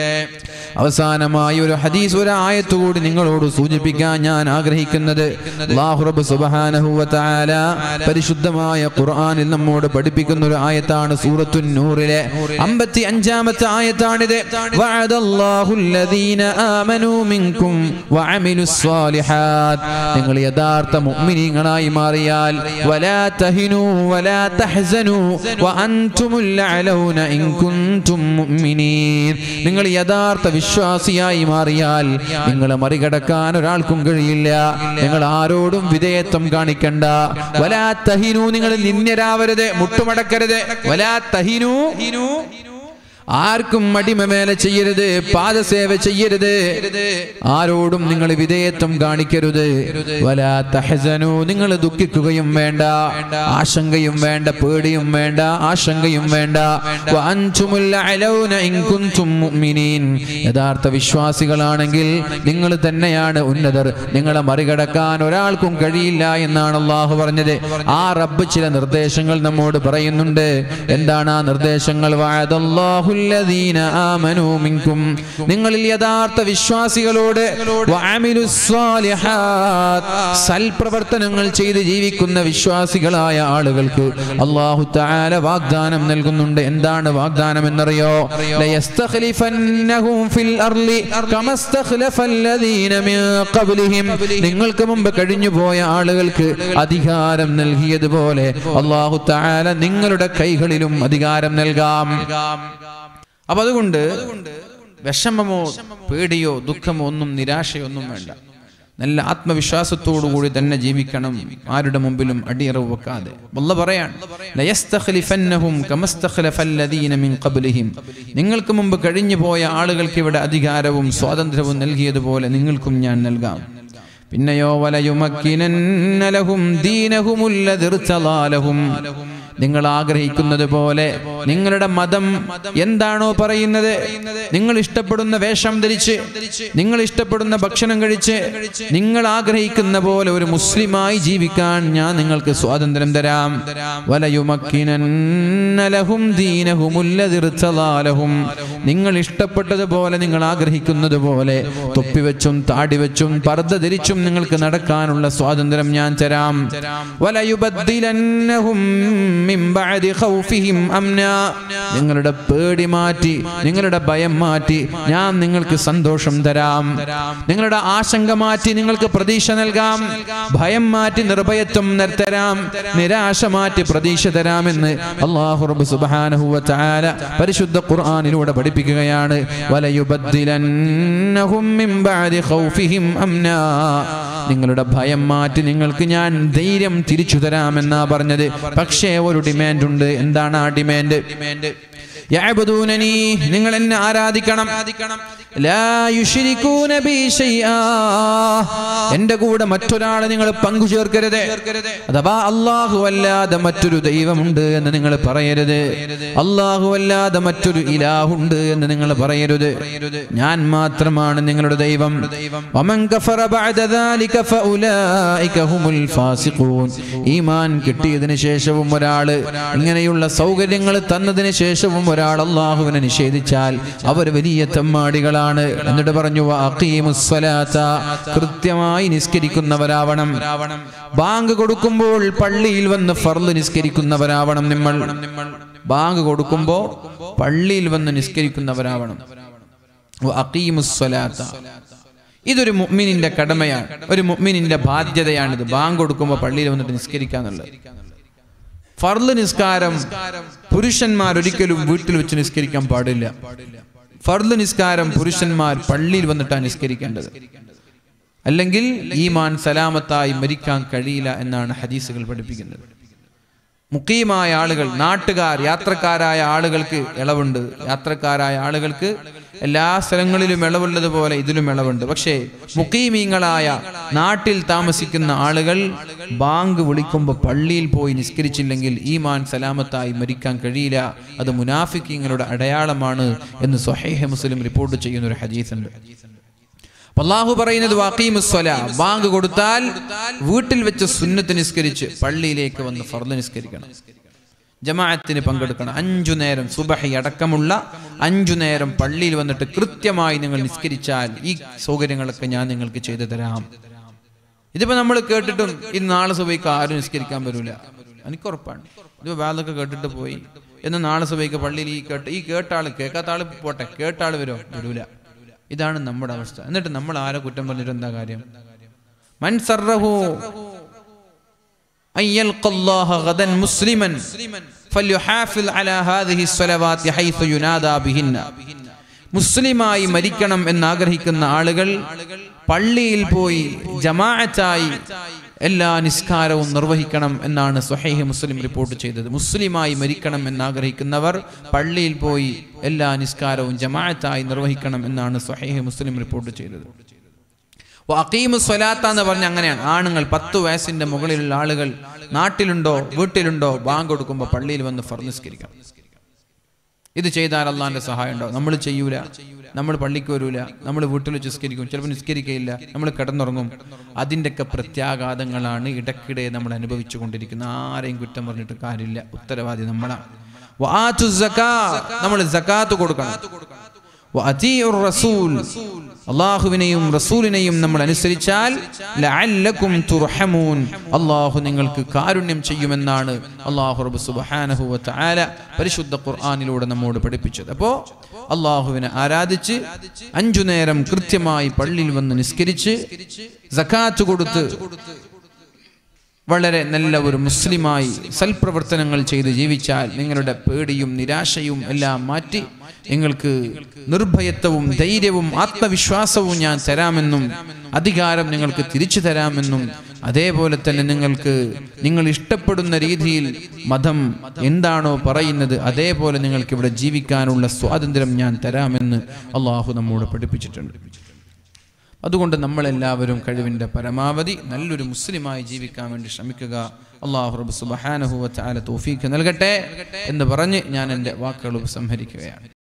അവസാനമായി ഒരു ഹദീസ്, ഒരു ആയത്ത് കൂടി നിങ്ങളോട് സൂചിപ്പിക്കാൻ ഞാൻ ആഗ്രഹിക്കുന്നത്, അല്ലാഹു റബ്ബ് സുബ്ഹാനഹു വ തആല പരിശുദ്ധമായ ഖുർആനിൽ നമ്മോട് പഠിപ്പിക്കുന്ന ഒരു ആയത്താണ്. സൂറത്തുൻ നൂറിലെ അമ്പത്തിയഞ്ചാമത്തെ ആയത്താണിത്. വഅദല്ലാഹുല്ലദീന ആമനൂ മിൻകും വഅമിലുസ് സ്വാലിഹാത്ത്. നിങ്ങൾ യഥാർത്ഥ മുഅ്മിനീങ്ങളായി മാറിയാൽ വലാ തഹിനൂ വലാ തഹ്സനൂ വഅൻതുമുൽ അലൗന ഇൻ കുൻതും മുഅ്മിനീൻ. നിങ്ങൾ യഥാർത്ഥ വിശ്വാസിയായി മാറിയാൽ നിങ്ങളെ മറികടക്കാൻ ഒരാൾക്കും കഴിയില്ല. നിങ്ങൾ ആരോടും വിധേയത്വം കാണിക്കണ്ട. വലാ തഹിനൂ. നിങ്ങൾ നിന്ദ്യരാവരുത്, മുട്ടുമടക്കരുത്. വലാ തഹിനൂ. ആർക്കും അടിമമേല ചെയ്യരുത്, പാദസേവ ചെയ്യരുത്, ആരോടും നിങ്ങൾ വിധേയത്വം കാണിക്കരുത്. വലാ തഹ്സനൂ. നിങ്ങൾ ദുഃഖിക്കുകയും വേണ്ട, ആശങ്കയും വേണ്ട, പേടിയും വേണ്ട, ആശങ്കയും വേണ്ട. വഅൻതുമുൽ അലൗന ഇൻ കുൻതും മുഅ്മിനീൻ. യഥാർത്ഥ വിശ്വാസികളാണെങ്കിൽ നിങ്ങൾ തന്നെയാണ് ഉന്നതർ. നിങ്ങളെ മറികടക്കാൻ ഒരാൾക്കും കഴിയില്ല എന്നാണ് അല്ലാഹു പറഞ്ഞത്. ആ റബ്ബ് ചില നിർദ്ദേശങ്ങൾ നമ്മോട് പറയുന്നുണ്ട്. എന്താണ് ആ നിർദ്ദേശങ്ങൾ? വഅദല്ലാഹു الذين آمنوا منكم. നിങ്ങളിൽ യഥാർത്ഥ വിശ്വാസികളോട് വഅമിലുസ് സ്വാലിഹാത്ത്. സൽപ്രവർത്തനങ്ങൾ ചെയ്ത് ജീവിക്കുന്ന വിശ്വാസികളായ ആളുകൾക്ക് അല്ലാഹു തആല വാഗ്ദാനം നൽകുന്നുണ്ട്. എന്താണ് വാഗ്ദാനം എന്നറിയോ? ലയസ്തഖ്ലിഫന്നഹും ഫിൽ അർളി കമസ്തഖ്ലഫല്ലദീന മിൻ ഖബ്ലിഹിം. നിങ്ങൾക്ക് മുമ്പ് കഴിഞ്ഞുപോയ ആളുകൾക്ക് അധികാരം നൽകിയതുപോലെ അല്ലാഹു തആല നിങ്ങളുടെ കൈകളിലും അധികാരം നൽകാം. അപ്പൊ അതുകൊണ്ട് വിഷമമോ പേടിയോ ദുഃഖമോ ഒന്നും നിരാശയൊന്നും വേണ്ട. നല്ല ആത്മവിശ്വാസത്തോടുകൂടി തന്നെ ജീവിക്കണം. ആരുടെ മുമ്പിലും അടിയറവ് വെക്കാതെ. അല്ലാഹു പറയാണ്, ലയസ്തഖ്ലിഫന്നഹും കമസ്തഖ്ലഫല്ലദീന മിൻ ഖബ്ലിഹിം. നിങ്ങൾക്ക് മുമ്പ് കഴിഞ്ഞു പോയ ആളുകൾക്ക് ഇവിടെ അധികാരവും സ്വാതന്ത്ര്യവും നൽകിയതുപോലെ നിങ്ങൾക്കും ഞാൻ നൽകാം. പിന്നെയോ വലയുമക്കിനന്ന ലഹും ദീനഹുമുല്ലദി ഇർതദാ ലഹും. നിങ്ങൾ ആഗ്രഹിക്കുന്നത് പോലെ നിങ്ങളുടെ മതം എന്താണോ പറയുന്നത്, നിങ്ങൾ ഇഷ്ടപ്പെടുന്ന വേഷം ധരിച്ച്, നിങ്ങൾ ഇഷ്ടപ്പെടുന്ന ഭക്ഷണം കഴിച്ച്, നിങ്ങൾ ആഗ്രഹിക്കുന്ന പോലെ ഒരു മുസ്ലിമായി ജീവിക്കാൻ ഞാൻ നിങ്ങൾക്ക് സ്വാതന്ത്ര്യം തരാം. വലയുമക്കിനന്ന ലഹും ദീനഹുമുല്ലദി ഇർതദാ ലഹും. നിങ്ങൾ ഇഷ്ടപ്പെട്ടതുപോലെ നിങ്ങൾ ആഗ്രഹിക്കുന്നത് പോലെ തൊപ്പിവെച്ചും താടിവെച്ചും പർദ്ദ ധരിച്ചും നിങ്ങൾക്ക് നടക്കാനുള്ള സ്വാതന്ത്ര്യം ഞാൻ തരാം. വലയുബദ്ദിലന്നഹും മിൻ ബഅദി ഖൗഫിഹിം അംനാ, നിങ്ങളുടെ പേടി മാറ്റി നിങ്ങളുടെ ഭയം മാറ്റി ഞാൻ നിങ്ങൾക്ക് സന്തോഷം തരാം. നിങ്ങളുടെ ആശങ്ക മാറ്റി നിങ്ങൾക്ക് പ്രതീക്ഷ നൽകാം. ഭയം മാറ്റി നിർഭയത്വം തരാം. നിരാശ മാറ്റി പ്രതീക്ഷ തരാമെന്ന് അല്ലാഹു റബ്ബ് സുബ്ഹാനഹു വ തആല പരിശുദ്ധ ഖുർആനിലൂടെ പഠിപ്പിക്കുകയാണ്. വലയുബദ്ദിലന്നഹും മിൻ ബഅദി ഖൗഫിഹിം അംനാ, നിങ്ങളുടെ ഭയം മാറ്റി നിങ്ങൾക്ക് ഞാൻ ധൈര്യം തിരിച്ചു തരാമെന്നാ പറഞ്ഞത്. പക്ഷേ ഒരു ഡിമാൻഡ് ഉണ്ട്. എന്താണ് ആ ഡിമാൻഡ്? യഅബുദൂനനി, നിങ്ങൾ എന്നെ ആരാധിക്കണം. ലാ യുശ്രികൂന ബി ശൈആ, എന്റെ കൂടെ മറ്റൊരാളെ നിങ്ങൾ പങ്കു ചേർക്കരുത്. അഥവാ അല്ലാഹു അല്ലാതെ മറ്റൊരു ദൈവമുണ്ട് എന്ന് നിങ്ങൾ പറയരുത്. അല്ലാഹു അല്ലാതെ മറ്റൊരു ഇലാഹുണ്ട് എന്ന് നിങ്ങൾ പറയരുത്. ഞാൻ മാത്രമാണ് നിങ്ങളുടെ ദൈവം. വമൻ കഫറ ബഅദ ദാലിക ഫഉലൈക ഹുമുൽ ഫാസിഖൂൻ, ഈമാൻ കിട്ടിയതിനു ശേഷവും ഒരാൾ ഇങ്ങനെയുള്ള സൗകര്യങ്ങൾ തന്നതിന് ശേഷവും ഒരാൾ അല്ലാഹുവിനെ നിഷേധിച്ചാൽ അവർ വലിയ തെമ്മാടികളാണ്. എന്നിട്ട് പറഞ്ഞു വഅഖീമുസ്സലാത്ത, കൃത്യമായി നിസ്കരിക്കുന്നവരാവണം. ബാങ്ക് കൊടുക്കുമ്പോൾ പള്ളിയിൽ വന്ന് ഫർള് നിസ്കരിക്കുന്നവരാവണം. നമ്മൾ ബാങ്ക് കൊടുക്കുമ്പോൾ പള്ളിയിൽ വന്ന് നിസ്കരിക്കുന്നവരാവണം. വഅഖീമുസ്സലാത്ത, ഇതൊരു മുഅ്മിനിന്റെ കടമയാണ്, ഒരു മുഅ്മിനിന്റെ ബാധ്യതയാണിത്. ബാങ്ക് കൊടുക്കുമ്പോൾ പള്ളിയിൽ വന്നിട്ട് നിസ്കരിക്കാന്നുള്ളത്. ഫർള് നിസ്കാരം പുരുഷന്മാർ ഒരിക്കലും വീട്ടിൽ വെച്ച് നിസ്കരിക്കാൻ പാടില്ല. ഫർള് നിസ്കാരം പുരുഷന്മാർ പള്ളിയിൽ വന്നിട്ടാണ് നിസ്കരിക്കേണ്ടത്. അല്ലെങ്കിൽ ഈമാൻ സലാമത്തായി മരിക്കാൻ കഴിയില്ല എന്നാണ് ഹദീസുകൾ പഠിപ്പിക്കുന്നത്. മുഖീമായ ആളുകൾ, നാട്ടുകാർ, യാത്രക്കാരായ ആളുകൾക്ക് ഇളവുണ്ട്. യാത്രക്കാരായ ആളുകൾക്ക് എല്ലാ സ്ഥലങ്ങളിലും ഇളവുള്ളതുപോലെ ഇതിലും ഇളവുണ്ട്. പക്ഷേ മുഖീമീങ്ങളായ നാട്ടിൽ താമസിക്കുന്ന ആളുകൾ ബാങ്ക് വിളിക്കുമ്പോൾ പള്ളിയിൽ പോയി നിസ്കരിച്ചില്ലെങ്കിൽ ഈമാൻ സലാമത്തായി മരിക്കാൻ കഴിയില്ല. അത് മുനാഫിക്കീങ്ങളുടെ അടയാളമാണ് എന്ന് സ്വഹീഹ് മുസ്ലിം റിപ്പോർട്ട് ചെയ്യുന്ന ഒരു ഹദീസുണ്ട്. അല്ലാഹു പറയുന്നത് വഅഖീമുസ്സലാ, ബാങ്ക് കൊടുത്താൽ വീട്ടിൽ വെച്ച് സുന്നത്ത് നിസ്കരിച്ച് പള്ളിയിലേക്ക് വന്ന് ഫർള് നിസ്കരിക്കണം. ജമാഅത്തിന് പങ്കെടുക്കണം. അഞ്ചു നേരം സുബഹി അടക്കമുള്ള അഞ്ചു നേരം പള്ളിയിൽ വന്നിട്ട് കൃത്യമായി നിങ്ങൾ നിസ്കരിച്ചാൽ ഈ സൗകര്യങ്ങളൊക്കെ ഞാൻ നിങ്ങൾക്ക് ചെയ്തു തരാം. ഇതിപ്പോ നമ്മൾ കേട്ടിട്ടും ഇന്ന് നാളെ സുബഹിക്ക് ആരും നിസ്കരിക്കാൻ വരൂല, എനിക്ക് ഉറപ്പാണ്. ഇത് വേലൊക്കെ കേട്ടിട്ട് പോയി എന്ന് നാളെ സുബഹിക്ക് പള്ളിയിൽ ഈ കേട്ട് ഈ കേട്ട ആള് കേൾക്കാത്ത ആള് പോട്ടെ, കേട്ട ആള് വരോ? വരൂല. ഇതാണ് നമ്മുടെ അവസ്ഥ. എന്നിട്ട് നമ്മൾ ആരെ കുറ്റം പറഞ്ഞിട്ട് എന്താ കാര്യം? മൻ സർറഹു അയ്യൽഖല്ലാഹ ഗദൻ മുസ്ലിമൻ ഫൽയുഹാഫിൽ അലാ ഹാദിഹി സ്വലവാതി ഹൈസു യുനാദാ ബിഹിന്ന, മുസ്ലിമായി മരിക്കണം എന്നാഗ്രഹിക്കുന്ന ആളുകൾ പള്ളിയിൽ പോയി ജമാഅത്തായി എല്ലാ നിസ്കാരവും നിർവഹിക്കണം എന്നാണ് സ്വഹീഹ് മുസ്ലിം റിപ്പോർട്ട് ചെയ്തത്. മുസ്ലിമായി മരിക്കണം എന്നാഗ്രഹിക്കുന്നവർ പള്ളിയിൽ പോയി എല്ലാ നിസ്കാരവും ജമാഅത്തായി നിർവഹിക്കണം എന്നാണ് സ്വഹീഹ് മുസ്ലിം റിപ്പോർട്ട് ചെയ്തത്. വഅഖീമുസ്സലാത്ത എന്ന് പറഞ്ഞ അങ്ങനെയാണ്. ആണുങ്ങൾ പത്ത് വയസ്സിന്റെ മുകളിലുള്ള ആളുകൾ നാട്ടിലുണ്ടോ വീട്ടിലുണ്ടോ ബാങ്ക് കൊടുക്കുമ്പോൾ പള്ളിയിൽ വന്ന് ഫർള് നിസ്കരിക്കണം. ഇത് ചെയ്താൽ അള്ളാഹിന്റെ സഹായം ഉണ്ടാവും. നമ്മൾ ചെയ്യൂല, നമ്മൾ പള്ളിക്ക് വരൂല, നമ്മൾ വീട്ടിൽ വെച്ച് നിസ്കരിക്കും, ചിലപ്പോൾ നിസ്കരിക്കയില്ല, നമ്മൾ കിടന്നുറങ്ങും. അതിൻ്റെയൊക്കെ പ്രത്യാഘാതങ്ങളാണ് ഇടയ്ക്കിടെ നമ്മൾ അനുഭവിച്ചു കൊണ്ടിരിക്കുന്നത്. ആരെയും കുറ്റം പറഞ്ഞിട്ട് കാര്യമില്ല, ഉത്തരവാദി നമ്മളാണ്. നമ്മൾ സകാത്ത് കൊടുക്കണം. അള്ളാഹുവിനെയും റസൂലിനെയും നമ്മൾ അനുസരിച്ചാൽ ലഅല്ലകും തുർഹമൂൻ, അള്ളാഹു നിങ്ങൾക്ക് കാരുണ്യം ചെയ്യുമെന്നാണ് അള്ളാഹു റബ്ബ് സുബ്ഹാനഹു വ തആല പരിശുദ്ധ ഖുർആനിലൂടെ നമ്മോട് പഠിപ്പിച്ചത്. അപ്പോൾ അള്ളാഹുവിനെ ആരാധിച്ച് അഞ്ചു നേരം കൃത്യമായി പള്ളിയിൽ വന്ന് നിസ്കരിച്ച് സകാത്ത് കൊടുത്ത് വളരെ നല്ല ഒരു മുസ്ലിമായി സൽപ്രവർത്തനങ്ങൾ ചെയ്ത് ജീവിച്ചാൽ നിങ്ങളുടെ പേടിയും നിരാശയും എല്ലാം മാറ്റി നിങ്ങൾക്ക് നിർഭയത്വവും ധൈര്യവും ആത്മവിശ്വാസവും ഞാൻ തരാമെന്നും അധികാരം നിങ്ങൾക്ക് തിരിച്ചു തരാമെന്നും അതേപോലെ തന്നെ നിങ്ങൾക്ക് നിങ്ങൾ ഇഷ്ടപ്പെടുന്ന രീതിയിൽ മതം എന്താണോ പറയുന്നത് അതേപോലെ നിങ്ങൾക്ക് ഇവിടെ ജീവിക്കാനുള്ള സ്വാതന്ത്ര്യം ഞാൻ തരാമെന്ന് അള്ളാഹു നമ്മോട് പഠിപ്പിച്ചിട്ടുണ്ട്. അതുകൊണ്ട് നമ്മളെല്ലാവരും കഴിവിൻ്റെ പരമാവധി നല്ലൊരു മുസ്ലിമായി ജീവിക്കാൻ വേണ്ടി ശ്രമിക്കുക. അല്ലാഹു റബ്ബ് സുബ്ഹാനഹു വ തആല തൗഫീഖ് നൽകട്ടെ എന്ന് പറഞ്ഞ് ഞാൻ എൻ്റെ വാക്കുകൾ ഉപസംഹരിക്കുകയാണ്.